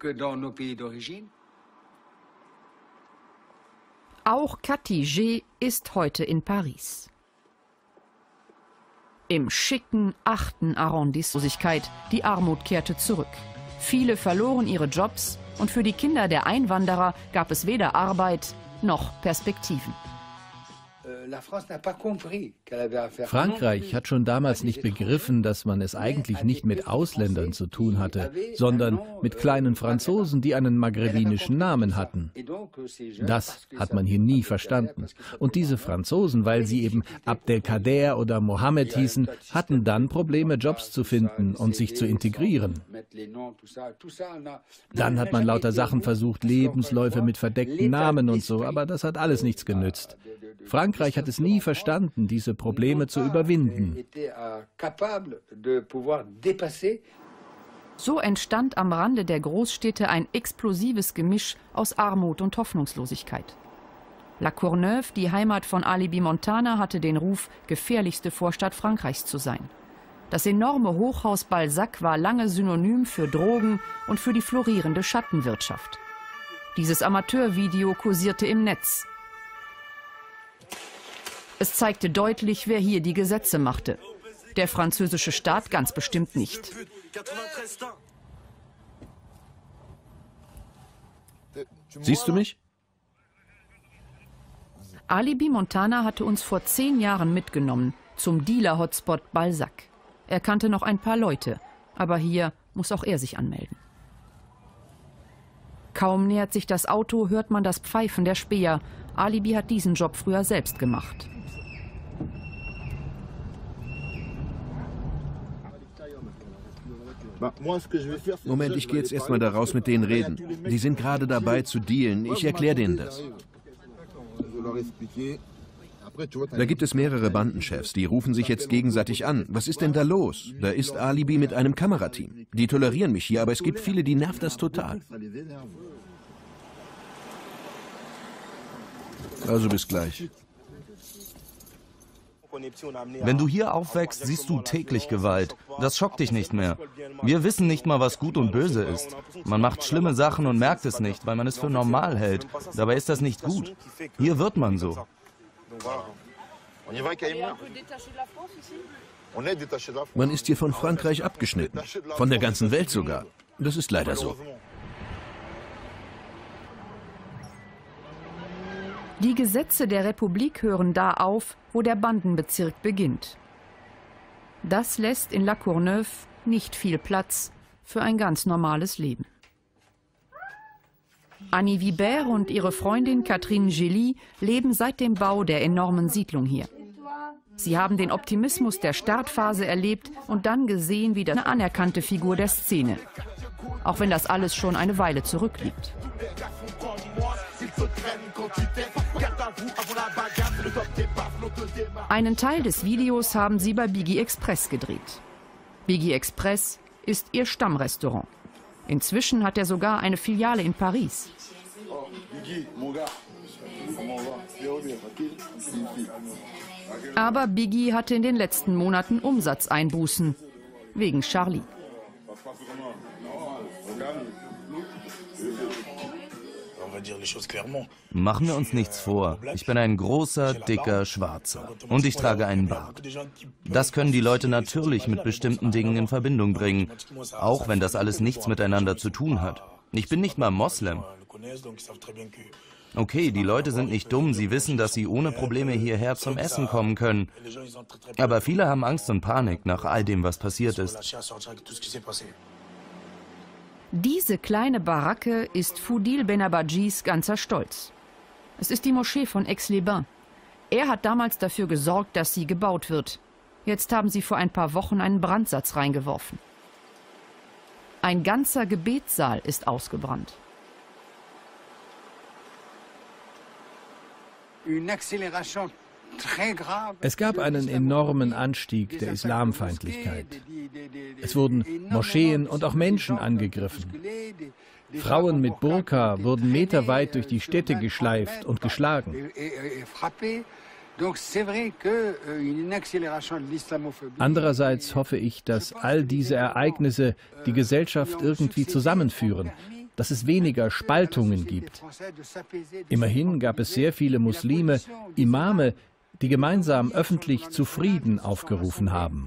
Auch Cathy G. ist heute in Paris. Im schicken achten Arrondissement, die Armut kehrte zurück. Viele verloren ihre Jobs und für die Kinder der Einwanderer gab es weder Arbeit noch Perspektiven. Frankreich hat schon damals nicht begriffen, dass man es eigentlich nicht mit Ausländern zu tun hatte, sondern mit kleinen Franzosen, die einen maghrebinischen Namen hatten. Das hat man hier nie verstanden. Und diese Franzosen, weil sie eben Abdelkader oder Mohammed hießen, hatten dann Probleme, Jobs zu finden und sich zu integrieren. Dann hat man lauter Sachen versucht, Lebensläufe mit verdeckten Namen und so, aber das hat alles nichts genützt. Frankreich hat es nie verstanden, diese Probleme zu überwinden. So entstand am Rande der Großstädte ein explosives Gemisch aus Armut und Hoffnungslosigkeit. La Courneuve, die Heimat von Ali Bimontana, hatte den Ruf, gefährlichste Vorstadt Frankreichs zu sein. Das enorme Hochhaus Balzac war lange Synonym für Drogen und für die florierende Schattenwirtschaft. Dieses Amateurvideo kursierte im Netz. Es zeigte deutlich, wer hier die Gesetze machte. Der französische Staat ganz bestimmt nicht. Siehst du mich? Ali Bimontana hatte uns vor zehn Jahren mitgenommen zum Dealer-Hotspot Balzac. Er kannte noch ein paar Leute, aber hier muss auch er sich anmelden. Kaum nähert sich das Auto, hört man das Pfeifen der Späher. Alibi hat diesen Job früher selbst gemacht. Moment, ich gehe jetzt erstmal da raus mit denen reden. Die sind gerade dabei zu dealen. Ich erkläre denen das. Da gibt es mehrere Bandenchefs, die rufen sich jetzt gegenseitig an. Was ist denn da los? Da ist Alibi mit einem Kamerateam. Die tolerieren mich hier, aber es gibt viele, die nervt das total. Also bis gleich. Wenn du hier aufwächst, siehst du täglich Gewalt. Das schockt dich nicht mehr. Wir wissen nicht mal, was gut und böse ist. Man macht schlimme Sachen und merkt es nicht, weil man es für normal hält. Dabei ist das nicht gut. Hier wird man so. Man ist hier von Frankreich abgeschnitten. Von der ganzen Welt sogar. Das ist leider so. Die Gesetze der Republik hören da auf, wo der Bandenbezirk beginnt. Das lässt in La Courneuve nicht viel Platz für ein ganz normales Leben. Annie Vibert und ihre Freundin Catherine Gély leben seit dem Bau der enormen Siedlung hier. Sie haben den Optimismus der Startphase erlebt und dann gesehen, wie eine anerkannte Figur der Szene. Auch wenn das alles schon eine Weile zurückliegt. Einen Teil des Videos haben sie bei Biggie Express gedreht. Biggie Express ist ihr Stammrestaurant. Inzwischen hat er sogar eine Filiale in Paris. Aber Biggie hatte in den letzten Monaten Umsatzeinbußen wegen Charlie. Machen wir uns nichts vor. Ich bin ein großer, dicker Schwarzer. Und ich trage einen Bart. Das können die Leute natürlich mit bestimmten Dingen in Verbindung bringen, auch wenn das alles nichts miteinander zu tun hat. Ich bin nicht mal Moslem. Okay, die Leute sind nicht dumm, sie wissen, dass sie ohne Probleme hierher zum Essen kommen können. Aber viele haben Angst und Panik nach all dem, was passiert ist. Diese kleine Baracke ist Foudil Benabadjis ganzer Stolz. Es ist die Moschee von Aix-les-Bains. Er hat damals dafür gesorgt, dass sie gebaut wird. Jetzt haben sie vor ein paar Wochen einen Brandsatz reingeworfen. Ein ganzer Gebetssaal ist ausgebrannt. Es gab einen enormen Anstieg der Islamfeindlichkeit. Es wurden Moscheen und auch Menschen angegriffen. Frauen mit Burka wurden meterweit durch die Städte geschleift und geschlagen. Andererseits hoffe ich, dass all diese Ereignisse die Gesellschaft irgendwie zusammenführen, dass es weniger Spaltungen gibt. Immerhin gab es sehr viele Muslime, Imame, die gemeinsam öffentlich zu Frieden aufgerufen haben.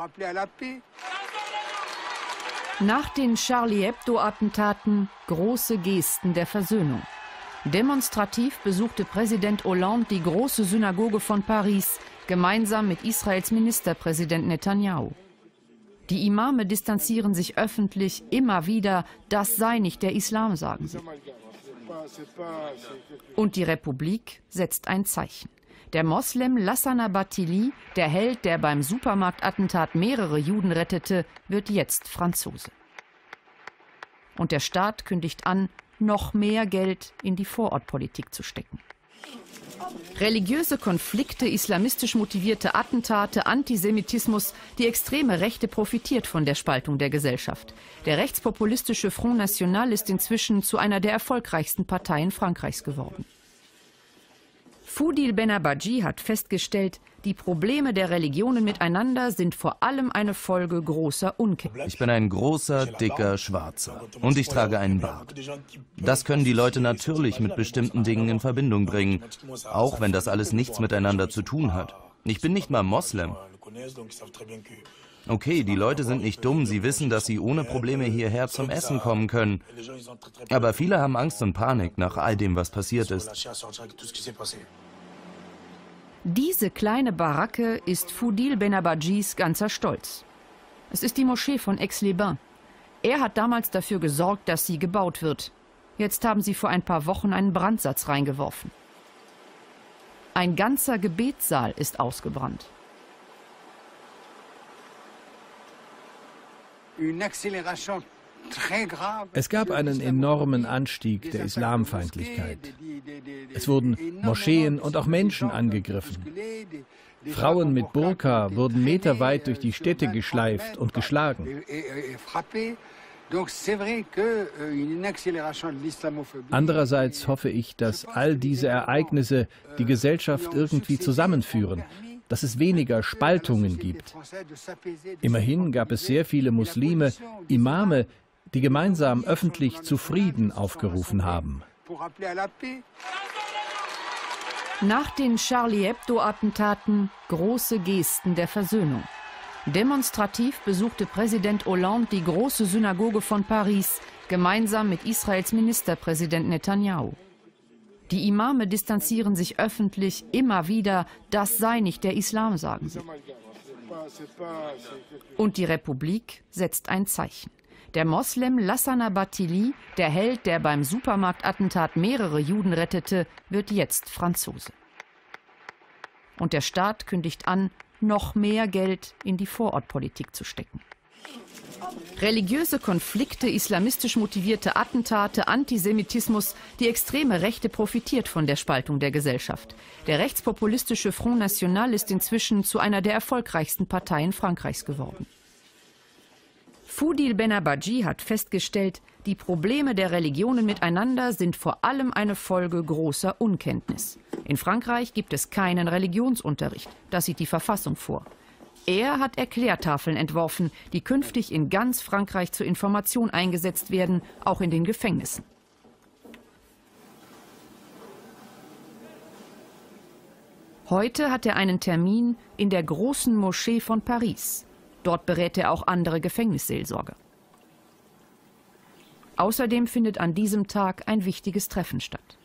Nach den Charlie Hebdo-Attentaten große Gesten der Versöhnung. Demonstrativ besuchte Präsident Hollande die große Synagoge von Paris, gemeinsam mit Israels Ministerpräsident Netanyahu. Die Imame distanzieren sich öffentlich immer wieder, das sei nicht der Islam, sagen sie. Und die Republik setzt ein Zeichen. Der Moslem Lassana Bathily, der Held, der beim Supermarktattentat mehrere Juden rettete, wird jetzt Franzose. Und der Staat kündigt an, noch mehr Geld in die Vorortpolitik zu stecken. Religiöse Konflikte, islamistisch motivierte Attentate, Antisemitismus, die extreme Rechte profitiert von der Spaltung der Gesellschaft. Der rechtspopulistische Front National ist inzwischen zu einer der erfolgreichsten Parteien Frankreichs geworden. Foudil Benabadji hat festgestellt, die Probleme der Religionen miteinander sind vor allem eine Folge großer Unkenntnis. Ich bin ein großer, dicker Schwarzer. Und ich trage einen Bart. Das können die Leute natürlich mit bestimmten Dingen in Verbindung bringen, auch wenn das alles nichts miteinander zu tun hat. Ich bin nicht mal Moslem. Okay, die Leute sind nicht dumm, sie wissen, dass sie ohne Probleme hierher zum Essen kommen können. Aber viele haben Angst und Panik nach all dem, was passiert ist. Diese kleine Baracke ist Foudil Benabadjis ganzer Stolz. Es ist die Moschee von Aix-les-Bains. Er hat damals dafür gesorgt, dass sie gebaut wird. Jetzt haben sie vor ein paar Wochen einen Brandsatz reingeworfen. Ein ganzer Gebetssaal ist ausgebrannt. Es gab einen enormen Anstieg der Islamfeindlichkeit. Es wurden Moscheen und auch Menschen angegriffen. Frauen mit Burka wurden meterweit durch die Städte geschleift und geschlagen. Andererseits hoffe ich, dass all diese Ereignisse die Gesellschaft irgendwie zusammenführen, dass es weniger Spaltungen gibt. Immerhin gab es sehr viele Muslime, Imame, die gemeinsam öffentlich zu Frieden aufgerufen haben. Nach den Charlie Hebdo-Attentaten große Gesten der Versöhnung. Demonstrativ besuchte Präsident Hollande die große Synagoge von Paris, gemeinsam mit Israels Ministerpräsident Netanyahu. Die Imame distanzieren sich öffentlich immer wieder, das sei nicht der Islam, sagen sie. Und die Republik setzt ein Zeichen. Der Moslem Lassana Bathily, der Held, der beim Supermarktattentat mehrere Juden rettete, wird jetzt Franzose. Und der Staat kündigt an, noch mehr Geld in die Vorortpolitik zu stecken. Religiöse Konflikte, islamistisch motivierte Attentate, Antisemitismus, die extreme Rechte profitiert von der Spaltung der Gesellschaft. Der rechtspopulistische Front National ist inzwischen zu einer der erfolgreichsten Parteien Frankreichs geworden. Foudil Benabadji hat festgestellt, die Probleme der Religionen miteinander sind vor allem eine Folge großer Unkenntnis. In Frankreich gibt es keinen Religionsunterricht, das sieht die Verfassung vor. Er hat Erklärtafeln entworfen, die künftig in ganz Frankreich zur Information eingesetzt werden, auch in den Gefängnissen. Heute hat er einen Termin in der großen Moschee von Paris. Dort berät er auch andere Gefängnisseelsorger. Außerdem findet an diesem Tag ein wichtiges Treffen statt.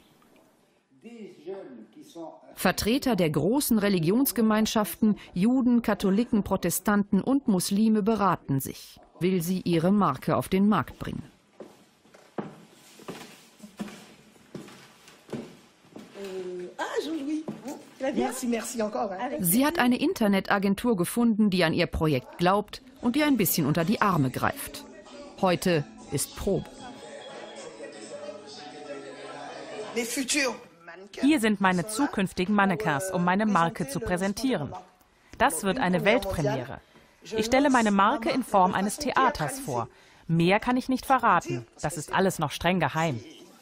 Vertreter der großen Religionsgemeinschaften, Juden, Katholiken, Protestanten und Muslime beraten sich. Will sie ihre Marke auf den Markt bringen? Sie hat eine Internetagentur gefunden, die an ihr Projekt glaubt und ihr ein bisschen unter die Arme greift. Heute ist Probe. Hier sind meine zukünftigen Mannequins, um meine Marke zu präsentieren. Das wird eine Weltpremiere. Ich stelle meine Marke in Form eines Theaters vor. Mehr kann ich nicht verraten. Das ist alles noch streng geheim.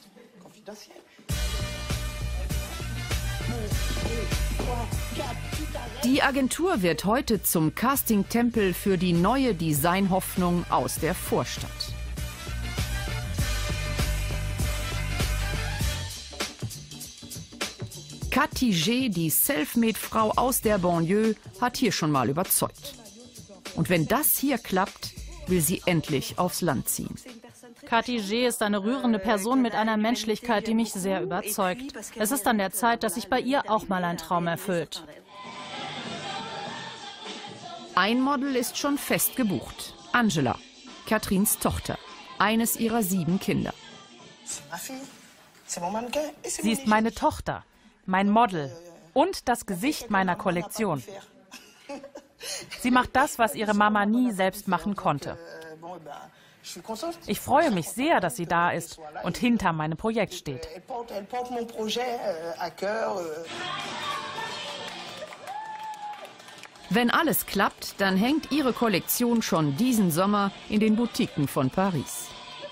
Die Agentur wird heute zum Casting-Tempel für die neue Designhoffnung aus der Vorstadt. Cathy G., die Selfmade-Frau aus der Banlieue, hat hier schon mal überzeugt. Und wenn das hier klappt, will sie endlich aufs Land ziehen. Cathy G. ist eine rührende Person mit einer Menschlichkeit, die mich sehr überzeugt. Es ist an der Zeit, dass sich bei ihr auch mal ein Traum erfüllt. Ein Model ist schon fest gebucht. Angela, Katrins Tochter, eines ihrer sieben Kinder. Sie ist meine Tochter, mein Model und das Gesicht meiner Kollektion. Sie macht das, was ihre Mama nie selbst machen konnte. Ich freue mich sehr, dass sie da ist und hinter meinem Projekt steht. Wenn alles klappt, dann hängt ihre Kollektion schon diesen Sommer in den Boutiquen von Paris.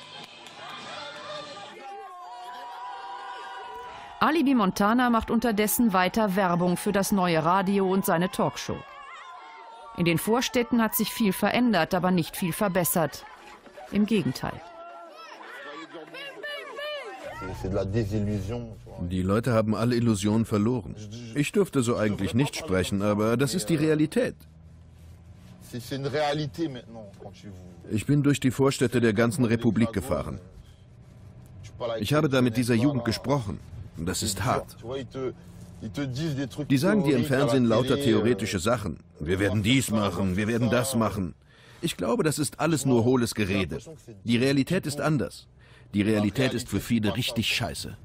Alibi Montana macht unterdessen weiter Werbung für das neue Radio und seine Talkshow. In den Vorstädten hat sich viel verändert, aber nicht viel verbessert. Im Gegenteil. Die Leute haben alle Illusionen verloren. Ich dürfte so eigentlich nicht sprechen, aber das ist die Realität. Ich bin durch die Vorstädte der ganzen Republik gefahren. Ich habe da mit dieser Jugend gesprochen. Das ist hart. Die sagen dir im Fernsehen lauter theoretische Sachen. Wir werden dies machen, wir werden das machen. Ich glaube, das ist alles nur hohles Gerede. Die Realität ist anders. Die Realität ist für viele richtig scheiße.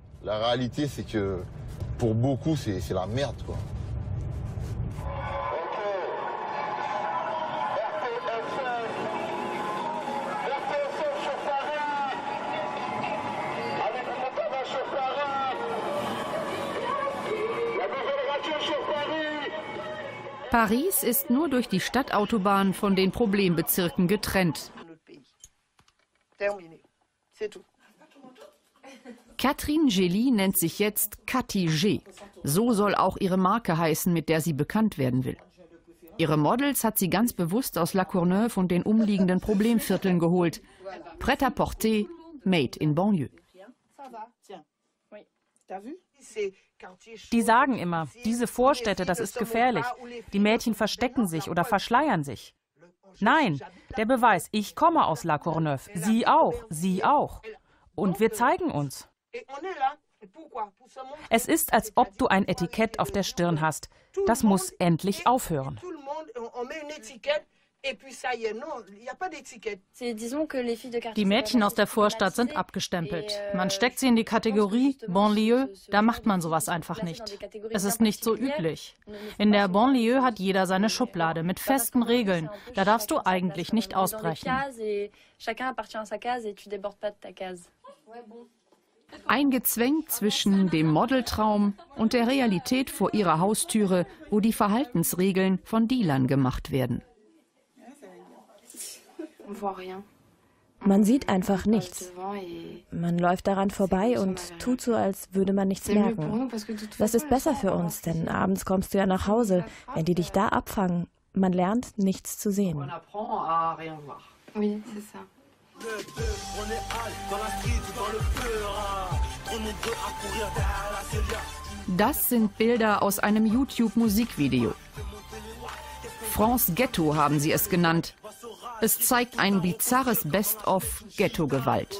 Paris ist nur durch die Stadtautobahn von den Problembezirken getrennt. Catherine Gély nennt sich jetzt Cathy G. So soll auch ihre Marke heißen, mit der sie bekannt werden will. Ihre Models hat sie ganz bewusst aus La Courneuve und den umliegenden Problemvierteln geholt. Prêt-à-porter, made in Banlieue. Die sagen immer, diese Vorstädte, das ist gefährlich. Die Mädchen verstecken sich oder verschleiern sich. Nein, der Beweis, ich komme aus La Courneuve. Sie auch, Sie auch. Und wir zeigen uns. Es ist, als ob du ein Etikett auf der Stirn hast. Das muss endlich aufhören. Die Mädchen aus der Vorstadt sind abgestempelt. Man steckt sie in die Kategorie Banlieue, da macht man sowas einfach nicht. Es ist nicht so üblich. In der Banlieue hat jeder seine Schublade mit festen Regeln. Da darfst du eigentlich nicht ausbrechen. Eingezwängt zwischen dem Modeltraum und der Realität vor ihrer Haustüre, wo die Verhaltensregeln von Dealern gemacht werden. Man sieht einfach nichts. Man läuft daran vorbei und tut so, als würde man nichts merken. Das ist besser für uns, denn abends kommst du ja nach Hause. Wenn die dich da abfangen, man lernt, nichts zu sehen. Das sind Bilder aus einem YouTube-Musikvideo. France Ghetto haben sie es genannt. Es zeigt ein bizarres Best-of Ghetto-Gewalt.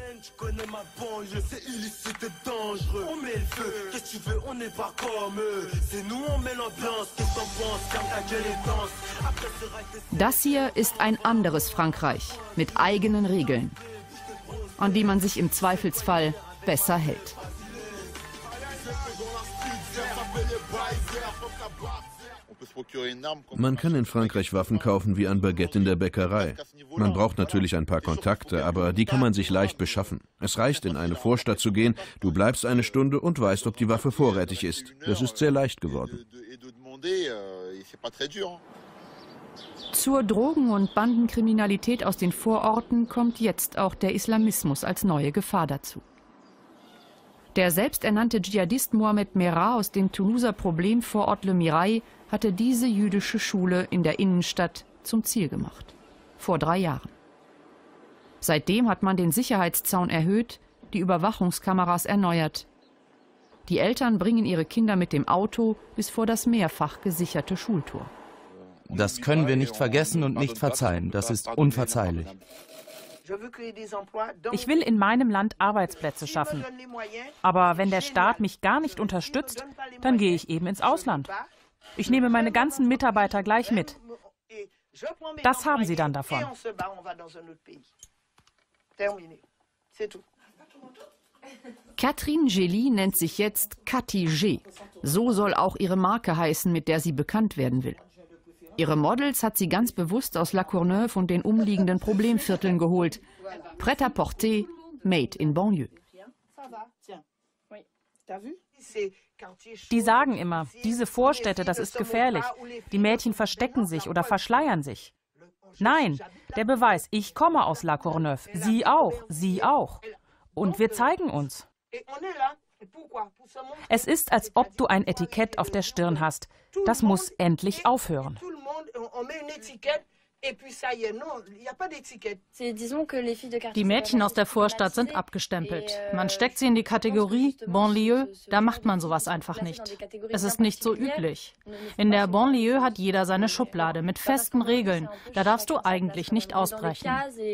Das hier ist ein anderes Frankreich mit eigenen Regeln, an die man sich im Zweifelsfall besser hält. Man kann in Frankreich Waffen kaufen wie ein Baguette in der Bäckerei. Man braucht natürlich ein paar Kontakte, aber die kann man sich leicht beschaffen. Es reicht, in eine Vorstadt zu gehen, du bleibst eine Stunde und weißt, ob die Waffe vorrätig ist. Das ist sehr leicht geworden. Zur Drogen- und Bandenkriminalität aus den Vororten kommt jetzt auch der Islamismus als neue Gefahr dazu. Der selbsternannte Dschihadist Mohamed Merah aus dem Toulouser Problemvorort Le Mirail hatte diese jüdische Schule in der Innenstadt zum Ziel gemacht. Vor drei Jahren. Seitdem hat man den Sicherheitszaun erhöht, die Überwachungskameras erneuert. Die Eltern bringen ihre Kinder mit dem Auto bis vor das mehrfach gesicherte Schultor. Das können wir nicht vergessen und nicht verzeihen. Das ist unverzeihlich. Ich will in meinem Land Arbeitsplätze schaffen. Aber wenn der Staat mich gar nicht unterstützt, dann gehe ich eben ins Ausland. Ich nehme meine ganzen Mitarbeiter gleich mit. Das haben sie dann davon. Catherine Gély nennt sich jetzt Cathy G. So soll auch ihre Marke heißen, mit der sie bekannt werden will. Ihre Models hat sie ganz bewusst aus La Courneuve und den umliegenden Problemvierteln geholt. Prêt-à-porter, made in Banlieue. Die sagen immer, diese Vorstädte, das ist gefährlich. Die Mädchen verstecken sich oder verschleiern sich. Nein, der Beweis, ich komme aus La Courneuve. Sie auch, Sie auch. Und wir zeigen uns. Es ist, als ob du ein Etikett auf der Stirn hast. Das muss endlich aufhören. Die Mädchen aus der Vorstadt sind abgestempelt. Man steckt sie in die Kategorie Banlieue, da macht man sowas einfach nicht. Es ist nicht so üblich. In der Banlieue hat jeder seine Schublade mit festen Regeln. Da darfst du eigentlich nicht ausbrechen.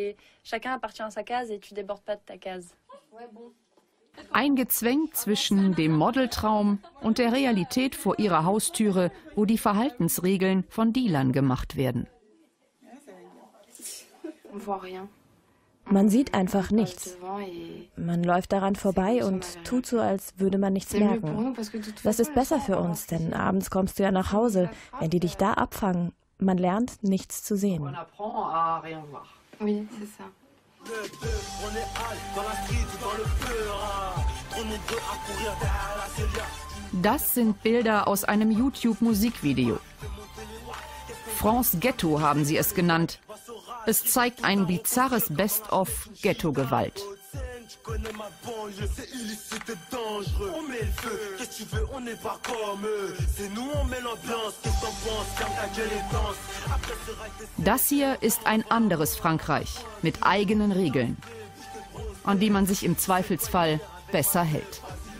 Eingezwängt zwischen dem Modeltraum und der Realität vor ihrer Haustüre, wo die Verhaltensregeln von Dealern gemacht werden. Man sieht einfach nichts. Man läuft daran vorbei und tut so, als würde man nichts merken. Das ist besser für uns, denn abends kommst du ja nach Hause. Wenn die dich da abfangen, man lernt, nichts zu sehen. Das sind Bilder aus einem YouTube-Musikvideo. France Ghetto haben sie es genannt. Es zeigt ein bizarres Best-of Ghetto-Gewalt. Das hier ist ein anderes Frankreich mit eigenen Regeln, an die man sich im Zweifelsfall besser hält.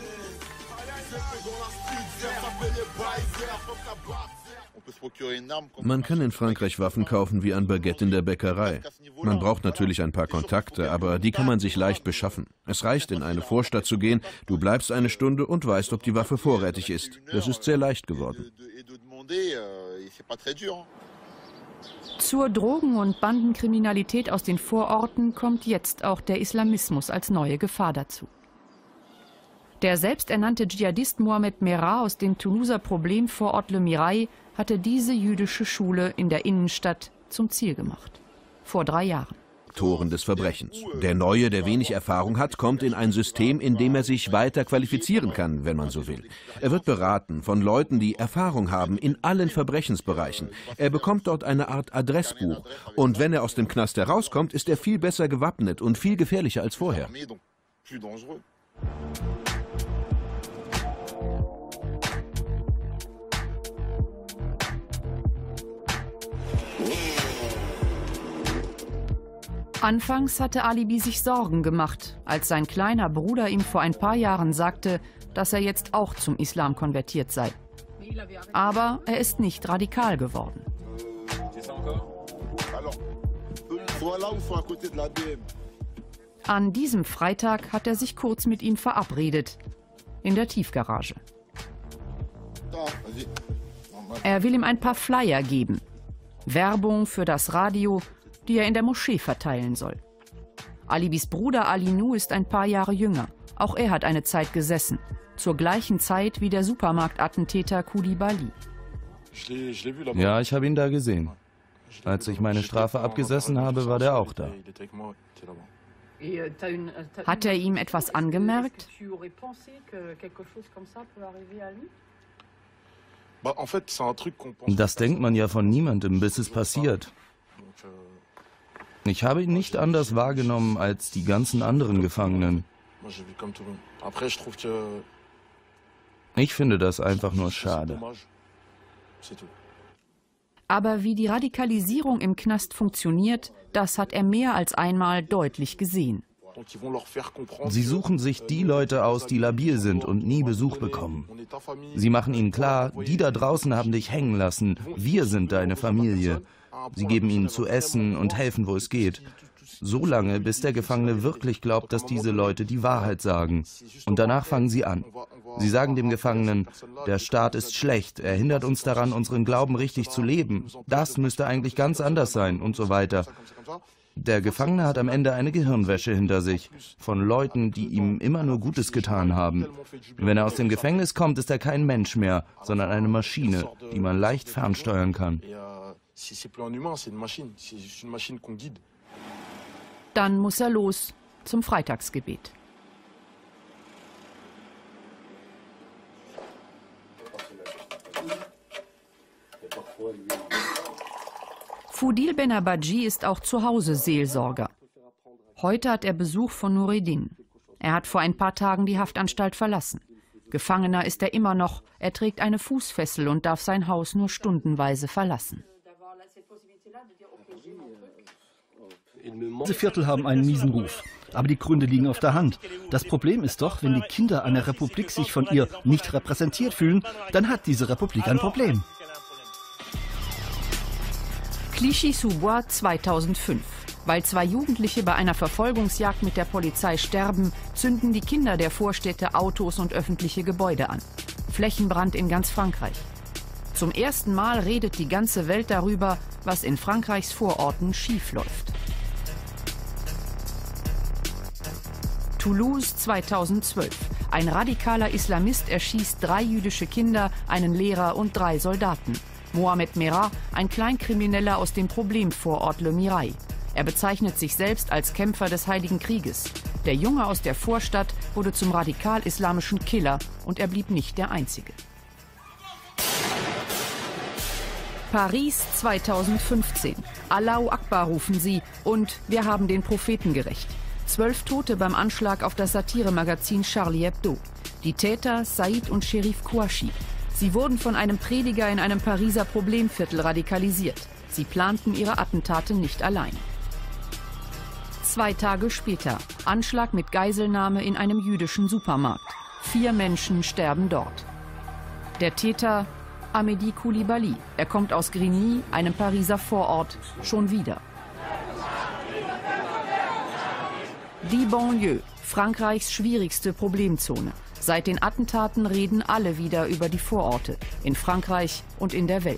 Man kann in Frankreich Waffen kaufen wie ein Baguette in der Bäckerei. Man braucht natürlich ein paar Kontakte, aber die kann man sich leicht beschaffen. Es reicht, in eine Vorstadt zu gehen, du bleibst eine Stunde und weißt, ob die Waffe vorrätig ist. Das ist sehr leicht geworden. Zur Drogen- und Bandenkriminalität aus den Vororten kommt jetzt auch der Islamismus als neue Gefahr dazu. Der selbsternannte Dschihadist Mohamed Merah aus dem Toulouser Problemvorort Le Mirail hatte diese jüdische Schule in der Innenstadt zum Ziel gemacht. Vor drei Jahren. Faktoren des Verbrechens. Der Neue, der wenig Erfahrung hat, kommt in ein System, in dem er sich weiter qualifizieren kann, wenn man so will. Er wird beraten von Leuten, die Erfahrung haben in allen Verbrechensbereichen. Er bekommt dort eine Art Adressbuch. Und wenn er aus dem Knast herauskommt, ist er viel besser gewappnet und viel gefährlicher als vorher. Anfangs hatte Alibi sich Sorgen gemacht, als sein kleiner Bruder ihm vor ein paar Jahren sagte, dass er jetzt auch zum Islam konvertiert sei. Aber er ist nicht radikal geworden. An diesem Freitag hat er sich kurz mit ihm verabredet, in der Tiefgarage. Er will ihm ein paar Flyer geben, Werbung für das Radio, die er in der Moschee verteilen soll. Alibis Bruder Alinou ist ein paar Jahre jünger. Auch er hat eine Zeit gesessen, zur gleichen Zeit wie der Supermarktattentäter Koulibaly. Ja, ich habe ihn da gesehen. Als ich meine Strafe abgesessen habe, war der auch da. Hat er ihm etwas angemerkt? Das denkt man ja von niemandem, bis es passiert. Ich habe ihn nicht anders wahrgenommen als die ganzen anderen Gefangenen. Ich finde das einfach nur schade. Aber wie die Radikalisierung im Knast funktioniert, das hat er mehr als einmal deutlich gesehen. Sie suchen sich die Leute aus, die labil sind und nie Besuch bekommen. Sie machen ihnen klar, die da draußen haben dich hängen lassen, wir sind deine Familie. Sie geben ihnen zu essen und helfen, wo es geht. So lange, bis der Gefangene wirklich glaubt, dass diese Leute die Wahrheit sagen. Und danach fangen sie an. Sie sagen dem Gefangenen, der Staat ist schlecht, er hindert uns daran, unseren Glauben richtig zu leben. Das müsste eigentlich ganz anders sein und so weiter. Der Gefangene hat am Ende eine Gehirnwäsche hinter sich, von Leuten, die ihm immer nur Gutes getan haben. Wenn er aus dem Gefängnis kommt, ist er kein Mensch mehr, sondern eine Maschine, die man leicht fernsteuern kann. Dann muss er los zum Freitagsgebet. Foudil Benabadji ist auch zu Hause Seelsorger. Heute hat er Besuch von Noureddin. Er hat vor ein paar Tagen die Haftanstalt verlassen. Gefangener ist er immer noch. Er trägt eine Fußfessel und darf sein Haus nur stundenweise verlassen. Diese Viertel haben einen miesen Ruf. Aber die Gründe liegen auf der Hand. Das Problem ist doch, wenn die Kinder einer Republik sich von ihr nicht repräsentiert fühlen, dann hat diese Republik ein Problem. Clichy-sous-Bois zweitausendfünf. Weil zwei Jugendliche bei einer Verfolgungsjagd mit der Polizei sterben, zünden die Kinder der Vorstädte Autos und öffentliche Gebäude an. Flächenbrand in ganz Frankreich. Zum ersten Mal redet die ganze Welt darüber, was in Frankreichs Vororten schiefläuft. Toulouse zweitausendzwölf. Ein radikaler Islamist erschießt drei jüdische Kinder, einen Lehrer und drei Soldaten. Mohamed Merah, ein Kleinkrimineller aus dem Problemvorort Le Mirail. Er bezeichnet sich selbst als Kämpfer des Heiligen Krieges. Der Junge aus der Vorstadt wurde zum radikal-islamischen Killer und er blieb nicht der Einzige. Paris zweitausendfünfzehn. Allahu Akbar rufen sie und wir haben den Propheten gerecht. Zwölf Tote beim Anschlag auf das Satiremagazin Charlie Hebdo. Die Täter Said und Sherif Kouachi. Sie wurden von einem Prediger in einem Pariser Problemviertel radikalisiert. Sie planten ihre Attentate nicht allein. Zwei Tage später. Anschlag mit Geiselnahme in einem jüdischen Supermarkt. Vier Menschen sterben dort. Der Täter Amédi Koulibaly. Er kommt aus Grigny, einem Pariser Vorort, schon wieder. Die Banlieue, Frankreichs schwierigste Problemzone. Seit den Attentaten reden alle wieder über die Vororte, in Frankreich und in der Welt.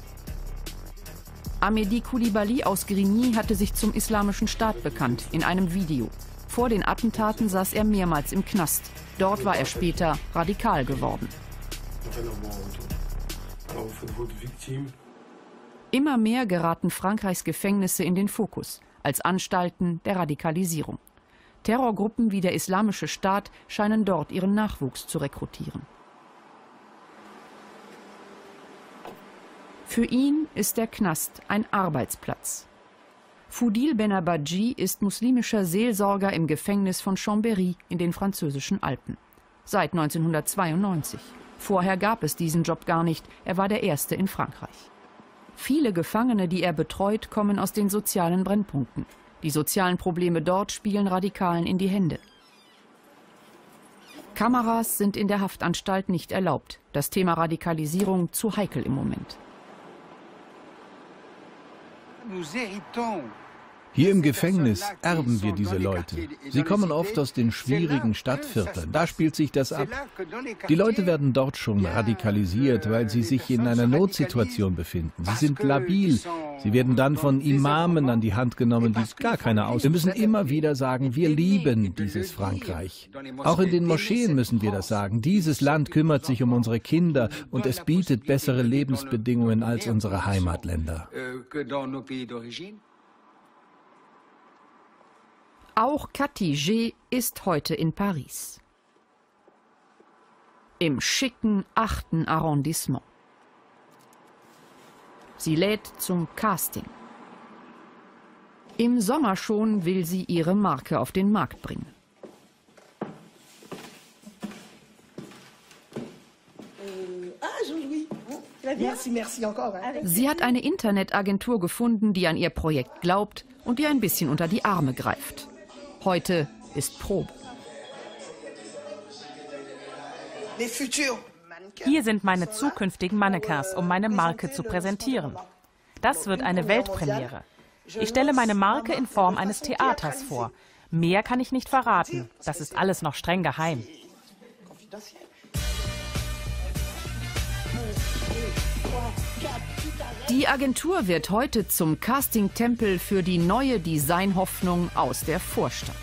Amédi Koulibaly aus Grigny hatte sich zum Islamischen Staat bekannt, in einem Video. Vor den Attentaten saß er mehrmals im Knast. Dort war er später radikal geworden. Immer mehr geraten Frankreichs Gefängnisse in den Fokus als Anstalten der Radikalisierung. Terrorgruppen wie der Islamische Staat scheinen dort ihren Nachwuchs zu rekrutieren. Für ihn ist der Knast ein Arbeitsplatz. Foudil Benabadji ist muslimischer Seelsorger im Gefängnis von Chambéry in den französischen Alpen. Seit neunzehnhundertzweiundneunzig. Vorher gab es diesen Job gar nicht, er war der erste in Frankreich. Viele Gefangene, die er betreut, kommen aus den sozialen Brennpunkten. Die sozialen Probleme dort spielen Radikalen in die Hände. Kameras sind in der Haftanstalt nicht erlaubt. Das Thema Radikalisierung zu heikel im Moment. Hier im Gefängnis erben wir diese Leute. Sie kommen oft aus den schwierigen Stadtvierteln. Da spielt sich das ab. Die Leute werden dort schon radikalisiert, weil sie sich in einer Notsituation befinden. Sie sind labil. Sie werden dann von Imamen an die Hand genommen, die gar keine aus. Wir müssen immer wieder sagen, wir lieben dieses Frankreich. Auch in den Moscheen müssen wir das sagen. Dieses Land kümmert sich um unsere Kinder und es bietet bessere Lebensbedingungen als unsere Heimatländer. Auch Cathy G. ist heute in Paris. Im schicken achten Arrondissement. Sie lädt zum Casting. Im Sommer schon will sie ihre Marke auf den Markt bringen. Sie hat eine Internetagentur gefunden, die an ihr Projekt glaubt und ihr ein bisschen unter die Arme greift. Heute ist Probe. Hier sind meine zukünftigen Mannequins, um meine Marke zu präsentieren. Das wird eine Weltpremiere. Ich stelle meine Marke in Form eines Theaters vor. Mehr kann ich nicht verraten. Das ist alles noch streng geheim. Die Agentur wird heute zum Casting-Tempel für die neue Designhoffnung aus der Vorstadt.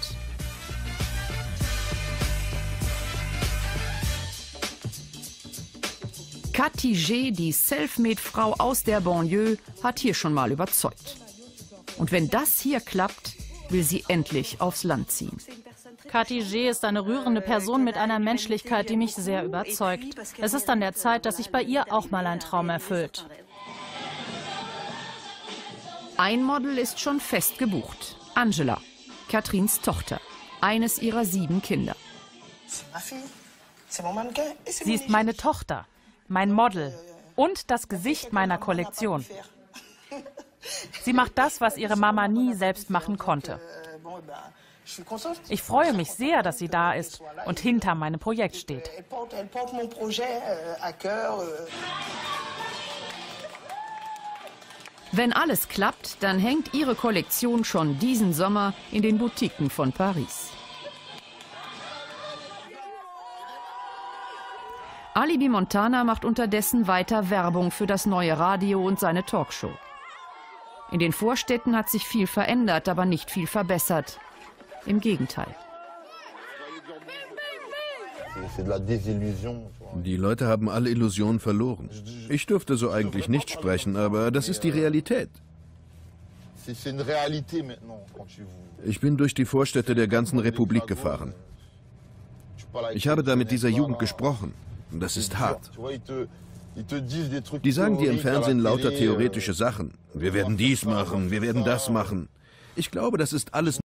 Cathy G., die Selfmade-Frau aus der Banlieue, hat hier schon mal überzeugt. Und wenn das hier klappt, will sie endlich aufs Land ziehen. Cathy G. ist eine rührende Person mit einer Menschlichkeit, die mich sehr überzeugt. Es ist an der Zeit, dass sich bei ihr auch mal ein Traum erfüllt. Ein Model ist schon fest gebucht. Angela, Catherines Tochter, eines ihrer sieben Kinder. Sie ist meine Tochter, mein Model und das Gesicht meiner Kollektion. Sie macht das, was ihre Mama nie selbst machen konnte. Ich freue mich sehr, dass sie da ist und hinter meinem Projekt steht. Wenn alles klappt, dann hängt ihre Kollektion schon diesen Sommer in den Boutiquen von Paris. Alibi Montana macht unterdessen weiter Werbung für das neue Radio und seine Talkshow. In den Vorstädten hat sich viel verändert, aber nicht viel verbessert. Im Gegenteil. Die Leute haben alle Illusionen verloren. Ich dürfte so eigentlich nicht sprechen, aber das ist die Realität. Ich bin durch die Vorstädte der ganzen Republik gefahren. Ich habe da mit dieser Jugend gesprochen. Das ist hart. Die sagen dir im Fernsehen lauter theoretische Sachen. Wir werden dies machen, wir werden das machen. Ich glaube, das ist alles